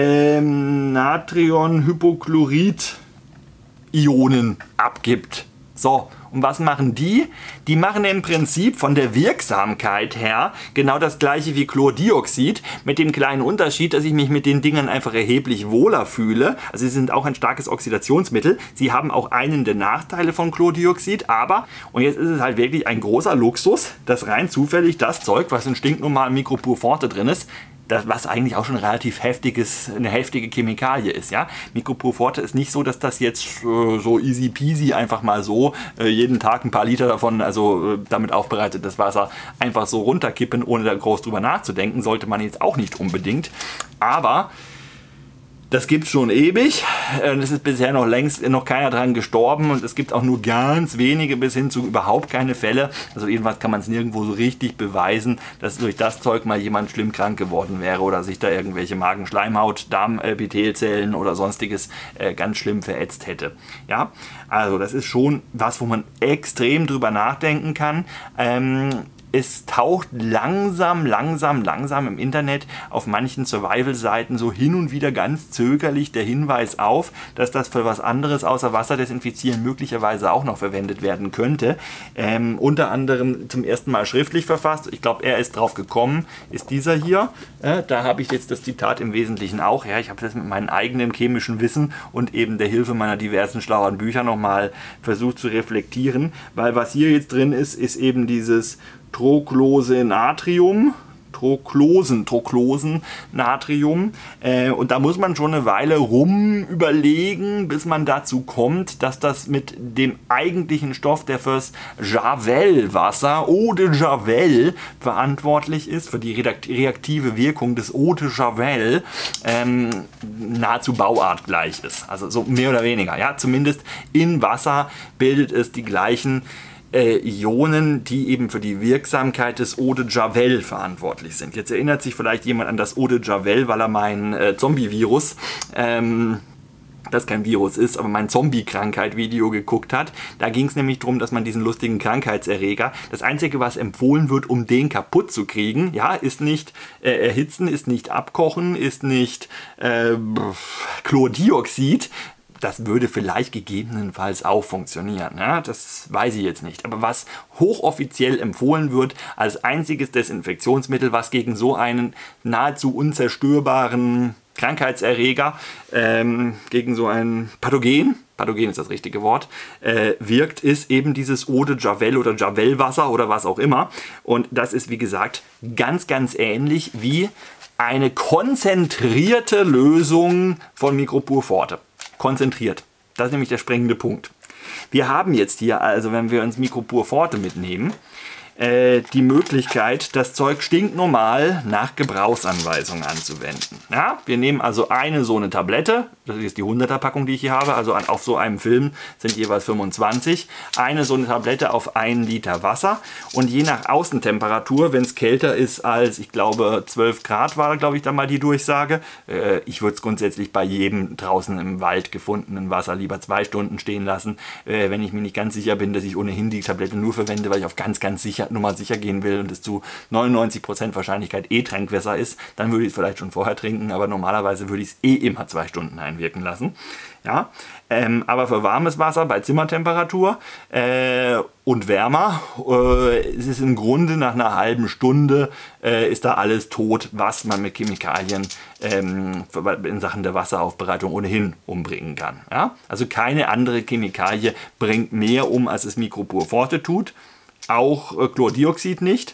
Natriumhypochlorid-Ionen abgibt. So, und was machen die? Die machen im Prinzip von der Wirksamkeit her genau das gleiche wie Chlordioxid, mit dem kleinen Unterschied, dass ich mich mit den Dingern einfach erheblich wohler fühle. Also sie sind auch ein starkes Oxidationsmittel. Sie haben auch einen der Nachteile von Chlordioxid, aber, und jetzt ist es halt wirklich ein großer Luxus, dass rein zufällig das Zeug, was in stinknormalen Micropur Forte drin ist, was eigentlich auch schon relativ eine heftige Chemikalie ist. Ja? Micropur Forte ist nicht so, dass das jetzt so easy peasy einfach mal so jeden Tag ein paar Liter davon, also damit aufbereitetes Wasser, einfach so runterkippen, ohne da groß drüber nachzudenken, sollte man jetzt auch nicht unbedingt. Aber das gibt es schon ewig, es ist bisher noch keiner dran gestorben und es gibt auch nur ganz wenige bis hin zu überhaupt keine Fälle. Also jedenfalls kann man es nirgendwo so richtig beweisen, dass durch das Zeug mal jemand schlimm krank geworden wäre oder sich da irgendwelche Magenschleimhaut, Darmepithelzellen oder sonstiges ganz schlimm verätzt hätte. Ja, also das ist schon was, wo man extrem drüber nachdenken kann. es taucht langsam im Internet auf manchen Survival-Seiten so hin und wieder ganz zögerlich der Hinweis auf, dass das für was anderes außer Wasser desinfizieren möglicherweise auch noch verwendet werden könnte. Unter anderem zum ersten Mal schriftlich verfasst. Ich glaube, er ist drauf gekommen, ist dieser hier. Da habe ich jetzt das Zitat im Wesentlichen auch. Ja, ich habe das mit meinem eigenen chemischen Wissen und eben der Hilfe meiner diversen schlauen Bücher nochmal versucht zu reflektieren, weil was hier jetzt drin ist, ist eben dieses Troclosennatrium. Troclosennatrium. Und da muss man schon eine Weile rum überlegen, bis man dazu kommt, dass das mit dem eigentlichen Stoff, der fürs Javel-Wasser, Eau de Javel, verantwortlich ist, für die reaktive Wirkung des Eau de Javel, nahezu bauartgleich ist. Also so mehr oder weniger. Ja? Zumindest in Wasser bildet es die gleichen Ionen, die eben für die Wirksamkeit des Eau de Javel verantwortlich sind. Jetzt erinnert sich vielleicht jemand an das Eau de Javel, weil er mein Zombie-Virus, das kein Virus ist, aber mein Zombie-Krankheit-Video geguckt hat. Da ging es nämlich darum, dass man diesen lustigen Krankheitserreger, das Einzige, was empfohlen wird, um den kaputt zu kriegen, ja, ist nicht erhitzen, ist nicht abkochen, ist nicht Chlordioxid. Das würde vielleicht gegebenenfalls auch funktionieren. Ja? Das weiß ich jetzt nicht. Aber was hochoffiziell empfohlen wird als einziges Desinfektionsmittel, was gegen so einen nahezu unzerstörbaren Krankheitserreger, gegen so ein Pathogen ist das richtige Wort, wirkt, ist eben dieses Eau de Javel oder Javelwasser oder was auch immer. Und das ist, wie gesagt, ganz ähnlich wie eine konzentrierte Lösung von Micropur Forte. Konzentriert. Das ist nämlich der springende Punkt. Wir haben jetzt hier also, wenn wir uns Micropur Forte mitnehmen, die Möglichkeit, das Zeug stinknormal nach Gebrauchsanweisung anzuwenden. Ja, wir nehmen also eine so eine Tablette, das ist die 100er Packung, die ich hier habe, also auf so einem Film sind jeweils 25, eine so eine Tablette auf 1 Liter Wasser und je nach Außentemperatur, wenn es kälter ist als, ich glaube, 12 Grad war, glaube ich, da mal die Durchsage. Ich würde es grundsätzlich bei jedem draußen im Wald gefundenen Wasser lieber 2 Stunden stehen lassen, wenn ich mir nicht ganz sicher bin, dass ich ohnehin die Tablette nur verwende, weil ich auf ganz Nummer sicher gehen will und es zu 99% Wahrscheinlichkeit Trinkwasser ist, dann würde ich es vielleicht schon vorher trinken, aber normalerweise würde ich es immer 2 Stunden einwirken lassen. Ja? Aber für warmes Wasser bei Zimmertemperatur und wärmer ist es im Grunde nach einer halben Stunde ist da alles tot, was man mit Chemikalien in Sachen der Wasseraufbereitung ohnehin umbringen kann. Ja? Also keine andere Chemikalie bringt mehr um, als es Micropur Forte tut. Auch Chlordioxid nicht.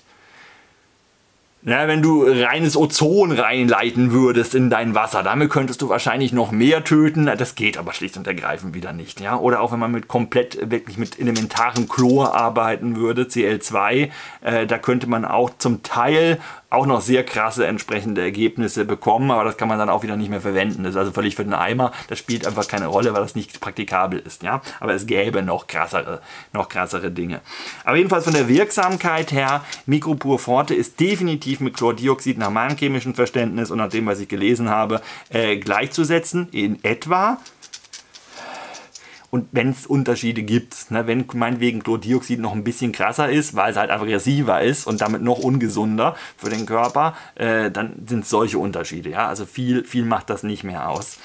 Ja, wenn du reines Ozon reinleiten würdest in dein Wasser, damit könntest du wahrscheinlich noch mehr töten. Das geht aber schlicht und ergreifend wieder nicht. Ja? Oder auch wenn man wirklich mit elementarem Chlor arbeiten würde, Cl2, da könnte man auch zum Teil auch noch sehr krasse entsprechende Ergebnisse bekommen, aber das kann man dann auch wieder nicht mehr verwenden. Das ist also völlig für den Eimer. Das spielt einfach keine Rolle, weil das nicht praktikabel ist. Ja? Aber es gäbe noch krassere Dinge. Aber jedenfalls von der Wirksamkeit her, Micropur Forte ist definitiv mit Chlordioxid nach meinem chemischen Verständnis und nach dem, was ich gelesen habe, gleichzusetzen in etwa. Und wenn es Unterschiede gibt, ne, wenn meinetwegen Chlordioxid noch ein bisschen krasser ist, weil es halt aggressiver ist und damit noch ungesunder für den Körper, dann sind es solche Unterschiede. Ja? Also viel macht das nicht mehr aus.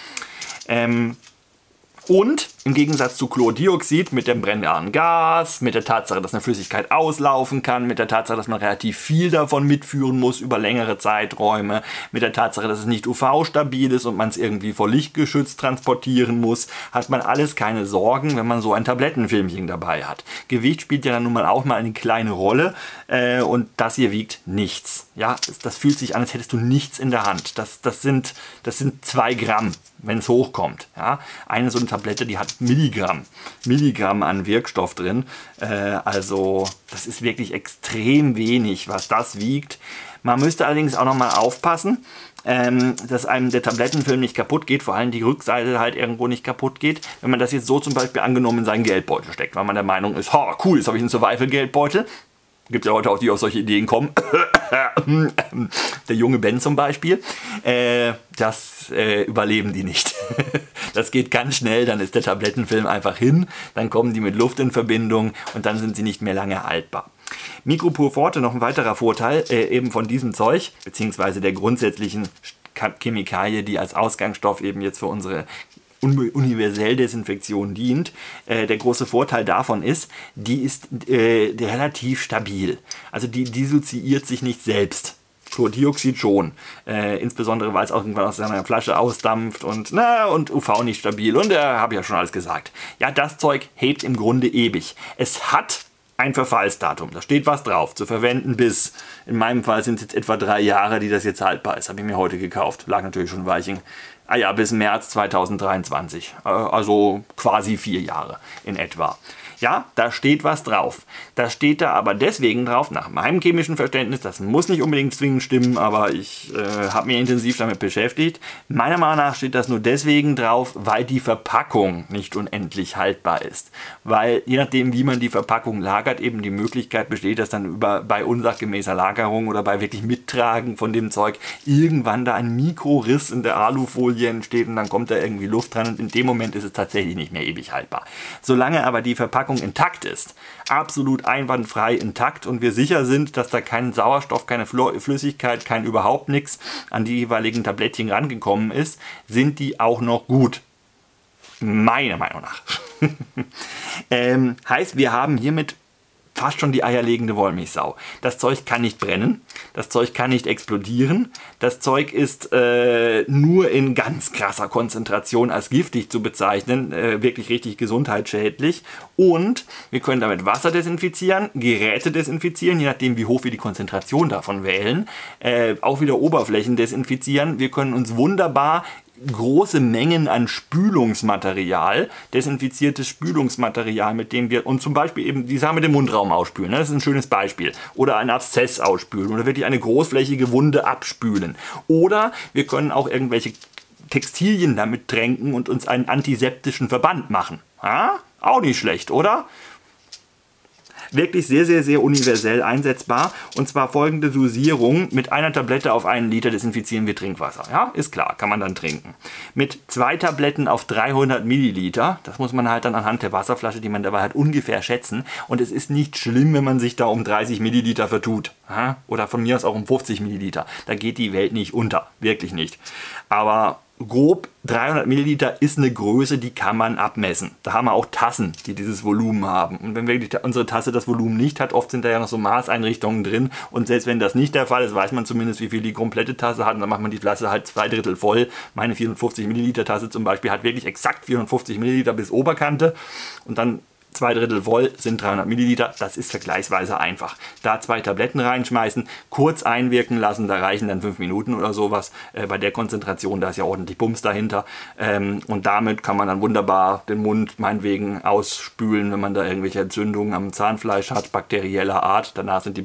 Und im Gegensatz zu Chlordioxid mit dem brennbaren Gas, mit der Tatsache, dass eine Flüssigkeit auslaufen kann, mit der Tatsache, dass man relativ viel davon mitführen muss über längere Zeiträume, mit der Tatsache, dass es nicht UV-stabil ist und man es irgendwie vor Licht geschützt transportieren muss, hat man alles keine Sorgen, wenn man so ein Tablettenfilmchen dabei hat. Gewicht spielt ja dann nun mal auch mal eine kleine Rolle und das hier wiegt nichts. Ja, das fühlt sich an, als hättest du nichts in der Hand. Das sind 2 Gramm, wenn es hochkommt. Ja? Eine so eine Tablette, die hat Milligramm an Wirkstoff drin. Also das ist wirklich extrem wenig, was das wiegt. Man müsste allerdings auch noch mal aufpassen, dass einem der Tablettenfilm nicht kaputt geht, vor allem die Rückseite halt irgendwo nicht kaputt geht. Wenn man das jetzt so zum Beispiel angenommen in seinen Geldbeutel steckt, weil man der Meinung ist, cool, jetzt habe ich einen Survival-Geldbeutel. Gibt ja Leute auch, die auf solche Ideen kommen. Der junge Ben zum Beispiel. Das überleben die nicht. Das geht ganz schnell, dann ist der Tablettenfilm einfach hin, dann kommen die mit Luft in Verbindung und dann sind sie nicht mehr lange haltbar. Micropur Forte, noch ein weiterer Vorteil eben von diesem Zeug, beziehungsweise der grundsätzlichen Chemikalie, die als Ausgangsstoff eben jetzt für unsere Universelldesinfektion dient. Der große Vorteil davon ist, die ist relativ stabil. Also die dissoziiert sich nicht selbst. Chlordioxid schon. Insbesondere, weil es auch irgendwann aus seiner Flasche ausdampft und UV nicht stabil. Und habe ich ja schon alles gesagt. Ja, das Zeug hebt im Grunde ewig. Es hat ein Verfallsdatum. Da steht was drauf. Zu verwenden bis, in meinem Fall sind es jetzt etwa 3 Jahre, die das jetzt haltbar ist. Habe ich mir heute gekauft. Lag natürlich schon ein Weilchen. Ah ja, bis März 2023. Also quasi 4 Jahre in etwa. Ja, da steht was drauf. Da steht da aber deswegen drauf, nach meinem chemischen Verständnis, das muss nicht unbedingt zwingend stimmen, aber ich habe mich intensiv damit beschäftigt. Meiner Meinung nach steht das nur deswegen drauf, weil die Verpackung nicht unendlich haltbar ist. Weil je nachdem, wie man die Verpackung lagert, eben die Möglichkeit besteht, dass dann bei unsachgemäßer Lagerung oder bei wirklich Mittragen von dem Zeug irgendwann da ein Mikroriss in der Alufolie entsteht und dann kommt da irgendwie Luft dran und in dem Moment ist es tatsächlich nicht mehr ewig haltbar. Solange aber die Verpackung intakt ist, absolut einwandfrei intakt und wir sicher sind, dass da kein Sauerstoff, keine Flüssigkeit, kein überhaupt nichts an die jeweiligen Tablettchen rangekommen ist, sind die auch noch gut. Meiner Meinung nach. Heißt, wir haben hiermit fast schon die eierlegende Wollmilchsau. Das Zeug kann nicht brennen, das Zeug kann nicht explodieren, das Zeug ist nur in ganz krasser Konzentration als giftig zu bezeichnen, wirklich richtig gesundheitsschädlich und wir können damit Wasser desinfizieren, Geräte desinfizieren, je nachdem wie hoch wir die Konzentration davon wählen, auch wieder Oberflächen desinfizieren, wir können uns wunderbar große Mengen an Spülungsmaterial, desinfiziertes Spülungsmaterial, mit dem wir, und zum Beispiel eben die Sache mit dem Mundraum ausspülen, ne? Das ist ein schönes Beispiel, oder einen Abszess ausspülen oder wirklich eine großflächige Wunde abspülen. Oder wir können auch irgendwelche Textilien damit tränken und uns einen antiseptischen Verband machen. Ha? Auch nicht schlecht, oder? Wirklich sehr, sehr, sehr universell einsetzbar. Und zwar folgende Dosierung. Mit einer Tablette auf 1 Liter desinfizieren wir Trinkwasser. Ja, ist klar, kann man dann trinken. Mit 2 Tabletten auf 300 Milliliter, das muss man halt dann anhand der Wasserflasche, die man dabei hat, ungefähr schätzen. Und es ist nicht schlimm, wenn man sich da um 30 Milliliter vertut. Ja? Oder von mir aus auch um 50 Milliliter. Da geht die Welt nicht unter. Wirklich nicht. Aber grob 300 Milliliter ist eine Größe, die kann man abmessen. Da haben wir auch Tassen, die dieses Volumen haben. Und wenn wirklich unsere Tasse das Volumen nicht hat, oft sind da ja noch so Maßeinrichtungen drin. Und selbst wenn das nicht der Fall ist, weiß man zumindest, wie viel die komplette Tasse hat. Und dann macht man die Flasche halt 2/3 voll. Meine 450 Milliliter Tasse zum Beispiel hat wirklich exakt 450 Milliliter bis Oberkante. Und dann 2/3 voll sind 300 Milliliter, das ist vergleichsweise einfach. Da 2 Tabletten reinschmeißen, kurz einwirken lassen, da reichen dann 5 Minuten oder sowas. Bei der Konzentration, da ist ja ordentlich Bums dahinter. Und damit kann man dann wunderbar den Mund meinetwegen ausspülen, wenn man da irgendwelche Entzündungen am Zahnfleisch hat, bakterieller Art. Danach sind die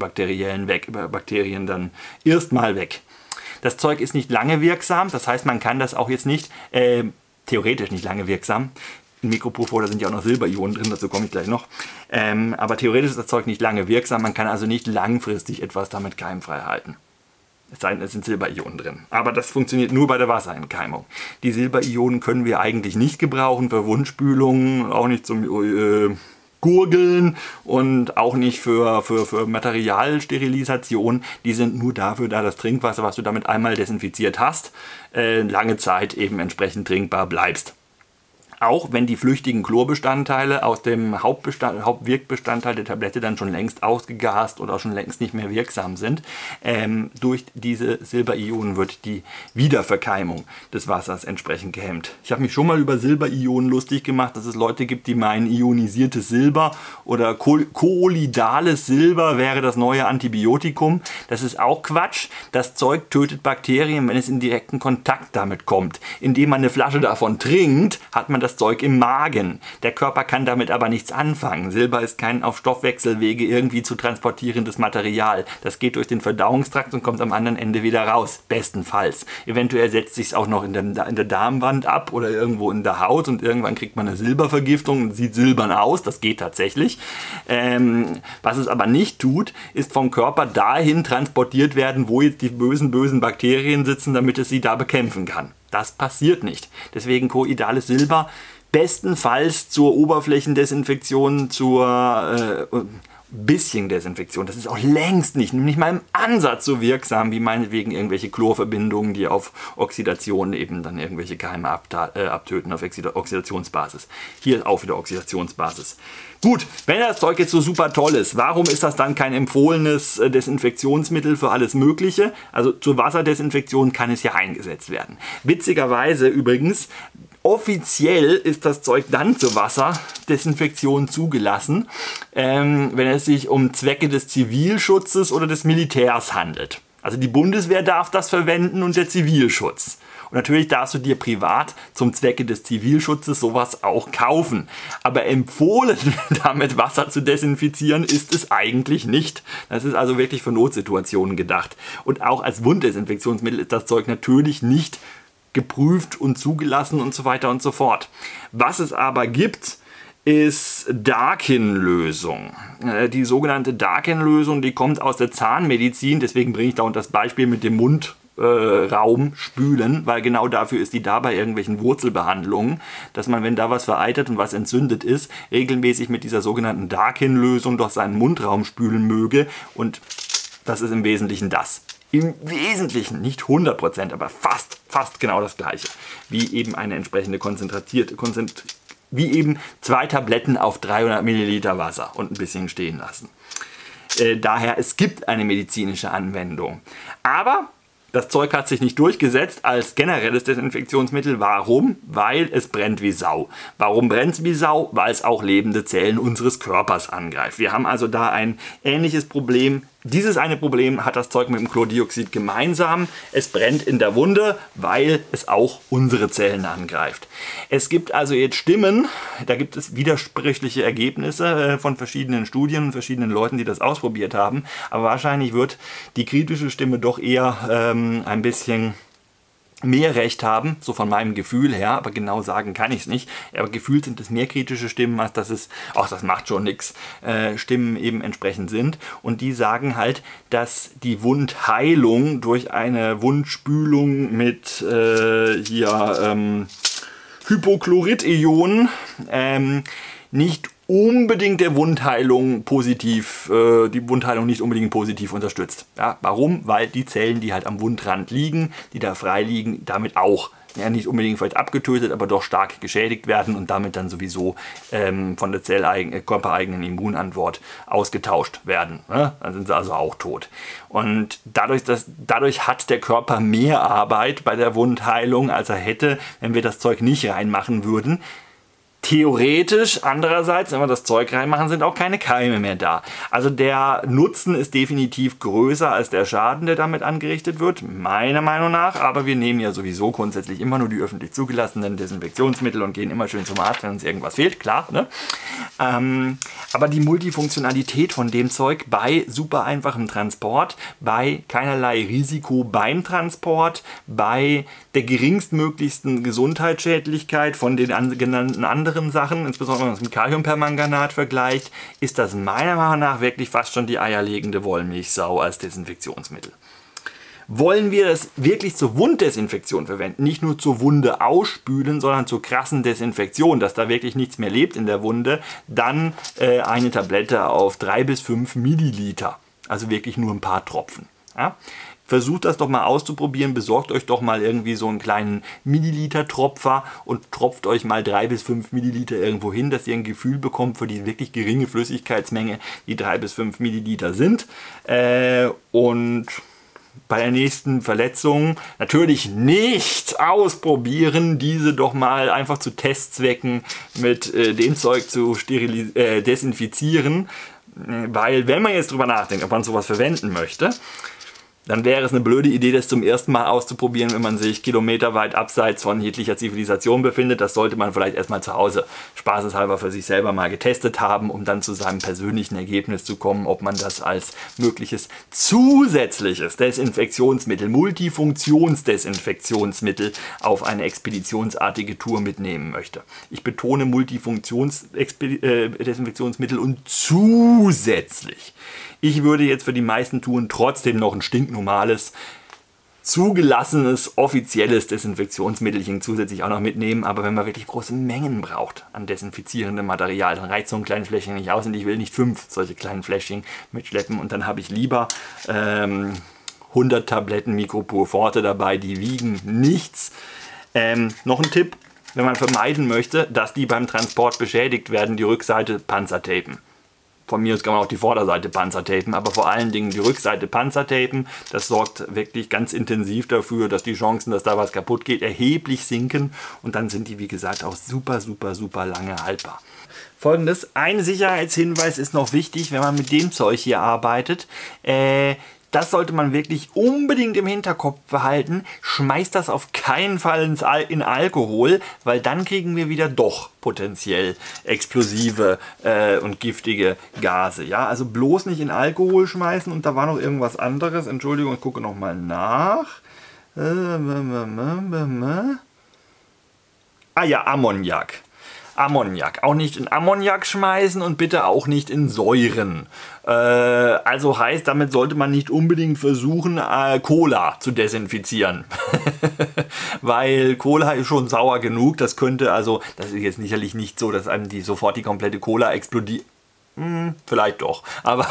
Bakterien dann erstmal weg. Das Zeug ist nicht lange wirksam, das heißt, man kann das auch jetzt nicht, theoretisch nicht lange wirksam. In Micropur Forte sind ja auch noch Silberionen drin, dazu komme ich gleich noch. Aber theoretisch ist das Zeug nicht lange wirksam, man kann also nicht langfristig etwas damit keimfrei halten. Es sei denn, es sind Silberionen drin. Aber das funktioniert nur bei der Wasserentkeimung. Die Silberionen können wir eigentlich nicht gebrauchen für Wundspülungen, auch nicht zum Gurgeln und auch nicht für Materialsterilisation. Die sind nur dafür da, das Trinkwasser, was du damit einmal desinfiziert hast, lange Zeit eben entsprechend trinkbar bleibst. Auch wenn die flüchtigen Chlorbestandteile aus dem Hauptwirkbestandteil der Tablette dann schon längst ausgegast oder schon längst nicht mehr wirksam sind, durch diese Silberionen wird die Wiederverkeimung des Wassers entsprechend gehemmt. Ich habe mich schon mal über Silberionen lustig gemacht, dass es Leute gibt, die meinen, ionisiertes Silber oder koolidales Silber wäre das neue Antibiotikum. Das ist auch Quatsch. Das Zeug tötet Bakterien, wenn es in direkten Kontakt damit kommt. Indem man eine Flasche davon trinkt, hat man das das Zeug im Magen. Der Körper kann damit aber nichts anfangen. Silber ist kein auf Stoffwechselwege irgendwie zu transportierendes Material. Das geht durch den Verdauungstrakt und kommt am anderen Ende wieder raus. Bestenfalls. Eventuell setzt sich es auch noch in der Darmwand ab oder irgendwo in der Haut und irgendwann kriegt man eine Silbervergiftung und sieht silbern aus. Das geht tatsächlich. Was es aber nicht tut, ist vom Körper dahin transportiert werden, wo jetzt die bösen Bakterien sitzen, damit es sie da bekämpfen kann. Das passiert nicht. Deswegen koidales Silber bestenfalls zur Oberflächendesinfektion, zur bisschen Desinfektion. Das ist auch längst nicht mal im Ansatz so wirksam wie meinetwegen irgendwelche Chlorverbindungen, die auf Oxidation eben dann irgendwelche Keime abtöten auf Oxidationsbasis. Hier auch wieder Oxidationsbasis. Gut, wenn das Zeug jetzt so super toll ist, warum ist das dann kein empfohlenes Desinfektionsmittel für alles Mögliche? Also zur Wasserdesinfektion kann es ja eingesetzt werden. Witzigerweise übrigens, offiziell ist das Zeug dann zur Wasserdesinfektion zugelassen, wenn es sich um Zwecke des Zivilschutzes oder des Militärs handelt. Also die Bundeswehr darf das verwenden und der Zivilschutz. Und natürlich darfst du dir privat zum Zwecke des Zivilschutzes sowas auch kaufen. Aber empfohlen, damit Wasser zu desinfizieren, ist es eigentlich nicht. Das ist also wirklich für Notsituationen gedacht. Und auch als Wunddesinfektionsmittel ist das Zeug natürlich nicht geprüft und zugelassen und so weiter und so fort. Was es aber gibt, ist Dakin-Lösung. Die sogenannte Dakin-Lösung, die kommt aus der Zahnmedizin, deswegen bringe ich da das Beispiel mit dem Mundraum spülen, weil genau dafür ist die da bei irgendwelchen Wurzelbehandlungen, dass man, wenn da was vereitert und was entzündet ist, regelmäßig mit dieser sogenannten Dakin-Lösung doch seinen Mundraum spülen möge, und das ist im Wesentlichen das. Im Wesentlichen, nicht 100%, aber fast genau das gleiche, wie eben eine entsprechende wie eben 2 Tabletten auf 300 Milliliter Wasser und ein bisschen stehen lassen. Daher, es gibt eine medizinische Anwendung. Aber das Zeug hat sich nicht durchgesetzt als generelles Desinfektionsmittel. Warum? Weil es brennt wie Sau. Warum brennt es wie Sau? Weil es auch lebende Zellen unseres Körpers angreift. Wir haben also da ein ähnliches Problem. Dieses eine Problem hat das Zeug mit dem Chlordioxid gemeinsam. Es brennt in der Wunde, weil es auch unsere Zellen angreift. Es gibt also jetzt Stimmen, da gibt es widersprüchliche Ergebnisse von verschiedenen Studien und verschiedenen Leuten, die das ausprobiert haben. Aber wahrscheinlich wird die kritische Stimme doch eher ein bisschen mehr Recht haben, so von meinem Gefühl her, aber genau sagen kann ich es nicht. Aber gefühlt sind es mehr kritische Stimmen, als dass es, ach, das macht schon nichts, Stimmen eben entsprechend sind. Und die sagen halt, dass die Wundheilung durch eine Wundspülung mit Hypochlorid-Ionen nicht unbedingt die Wundheilung nicht unbedingt positiv unterstützt. Ja, warum? Weil die Zellen, die halt am Wundrand liegen, die da frei liegen, damit auch nicht unbedingt vielleicht abgetötet, aber doch stark geschädigt werden und damit dann sowieso von der körpereigenen Immunantwort ausgetauscht werden. Ne? Dann sind sie also auch tot. Und dadurch hat der Körper mehr Arbeit bei der Wundheilung, als er hätte, wenn wir das Zeug nicht reinmachen würden. Theoretisch, andererseits, wenn wir das Zeug reinmachen, sind auch keine Keime mehr da. Also der Nutzen ist definitiv größer als der Schaden, der damit angerichtet wird, meiner Meinung nach. Aber wir nehmen ja sowieso grundsätzlich immer nur die öffentlich zugelassenen Desinfektionsmittel und gehen immer schön zum Arzt, wenn uns irgendwas fehlt, klar. Ne? Aber die Multifunktionalität von dem Zeug bei super einfachem Transport, bei keinerlei Risiko beim Transport, bei der geringstmöglichsten Gesundheitsschädlichkeit von den genannten anderen Sachen, insbesondere wenn man es mit Kaliumpermanganat vergleicht, ist das meiner Meinung nach wirklich fast schon die eierlegende Wollmilchsau als Desinfektionsmittel. Wollen wir das wirklich zur Wunddesinfektion verwenden, nicht nur zur Wunde ausspülen, sondern zur krassen Desinfektion, dass da wirklich nichts mehr lebt in der Wunde, dann eine Tablette auf 3 bis 5 Milliliter, also wirklich nur ein paar Tropfen. Ja? Versucht das doch mal auszuprobieren, besorgt euch doch mal irgendwie so einen kleinen Milliliter-Tropfer und tropft euch mal 3 bis 5 Milliliter irgendwo hin, dass ihr ein Gefühl bekommt für die wirklich geringe Flüssigkeitsmenge, die 3 bis 5 Milliliter sind. Und bei der nächsten Verletzung natürlich nicht ausprobieren, diese doch mal einfach zu Testzwecken mit dem Zeug zu desinfizieren, weil wenn man jetzt drüber nachdenkt, ob man sowas verwenden möchte, dann wäre es eine blöde Idee, das zum ersten Mal auszuprobieren, wenn man sich kilometerweit abseits von jeglicher Zivilisation befindet. Das sollte man vielleicht erstmal zu Hause spaßeshalber für sich selber mal getestet haben, um dann zu seinem persönlichen Ergebnis zu kommen, ob man das als mögliches zusätzliches Desinfektionsmittel, Multifunktionsdesinfektionsmittel auf eine expeditionsartige Tour mitnehmen möchte. Ich betone Multifunktionsdesinfektionsmittel und zusätzlich. Ich würde jetzt für die meisten Touren trotzdem noch ein stinknormales, zugelassenes, offizielles Desinfektionsmittelchen zusätzlich auch noch mitnehmen. Aber wenn man wirklich große Mengen braucht an desinfizierendem Material, dann reicht so ein kleines Fläschchen nicht aus und ich will nicht 5 solche kleinen Fläschchen mitschleppen. Und dann habe ich lieber 100 Tabletten Micropur Forte dabei, die wiegen nichts. Noch ein Tipp, wenn man vermeiden möchte, dass die beim Transport beschädigt werden, die Rückseite panzertapen. Von mir aus kann man auch die Vorderseite panzertapen, aber vor allen Dingen die Rückseite panzertapen. Das sorgt wirklich ganz intensiv dafür, dass die Chancen, dass da was kaputt geht, erheblich sinken. Und dann sind die, wie gesagt, auch super, super, super lange haltbar. Folgendes, ein Sicherheitshinweis ist noch wichtig, wenn man mit dem Zeug hier arbeitet. Das sollte man wirklich unbedingt im Hinterkopf behalten. Schmeißt das auf keinen Fall in Alkohol, weil dann kriegen wir wieder doch potenziell explosive und giftige Gase. Ja, also bloß nicht in Alkohol schmeißen. Und da war noch irgendwas anderes. Entschuldigung, ich gucke nochmal nach. Ah ja, Ammoniak. Ammoniak. Auch nicht in Ammoniak schmeißen und bitte auch nicht in Säuren. Also heißt, damit sollte man nicht unbedingt versuchen, Cola zu desinfizieren. Weil Cola ist schon sauer genug. Das könnte also, das ist jetzt sicherlich nicht so, dass einem sofort die komplette Cola explodiert. Vielleicht doch. Aber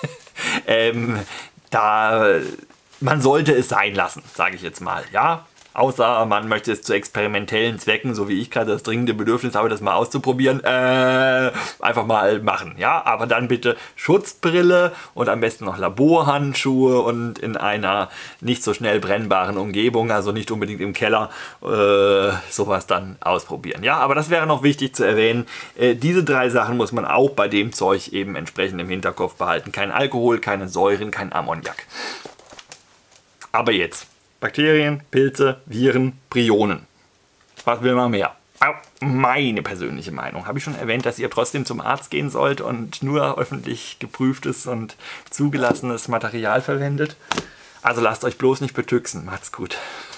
man sollte es sein lassen, sage ich jetzt mal. Ja. Außer man möchte es zu experimentellen Zwecken, so wie ich gerade das dringende Bedürfnis habe, das mal auszuprobieren, einfach mal machen. Ja, aber dann bitte Schutzbrille und am besten noch Laborhandschuhe und in einer nicht so schnell brennbaren Umgebung, also nicht unbedingt im Keller, sowas dann ausprobieren. Ja, aber das wäre noch wichtig zu erwähnen. Diese 3 Sachen muss man auch bei dem Zeug eben entsprechend im Hinterkopf behalten. Kein Alkohol, keine Säuren, kein Ammoniak. Aber jetzt. Bakterien, Pilze, Viren, Prionen. Was will man mehr? Meine persönliche Meinung. Habe ich schon erwähnt, dass ihr trotzdem zum Arzt gehen sollt und nur öffentlich geprüftes und zugelassenes Material verwendet? Also lasst euch bloß nicht betüxen. Macht's gut.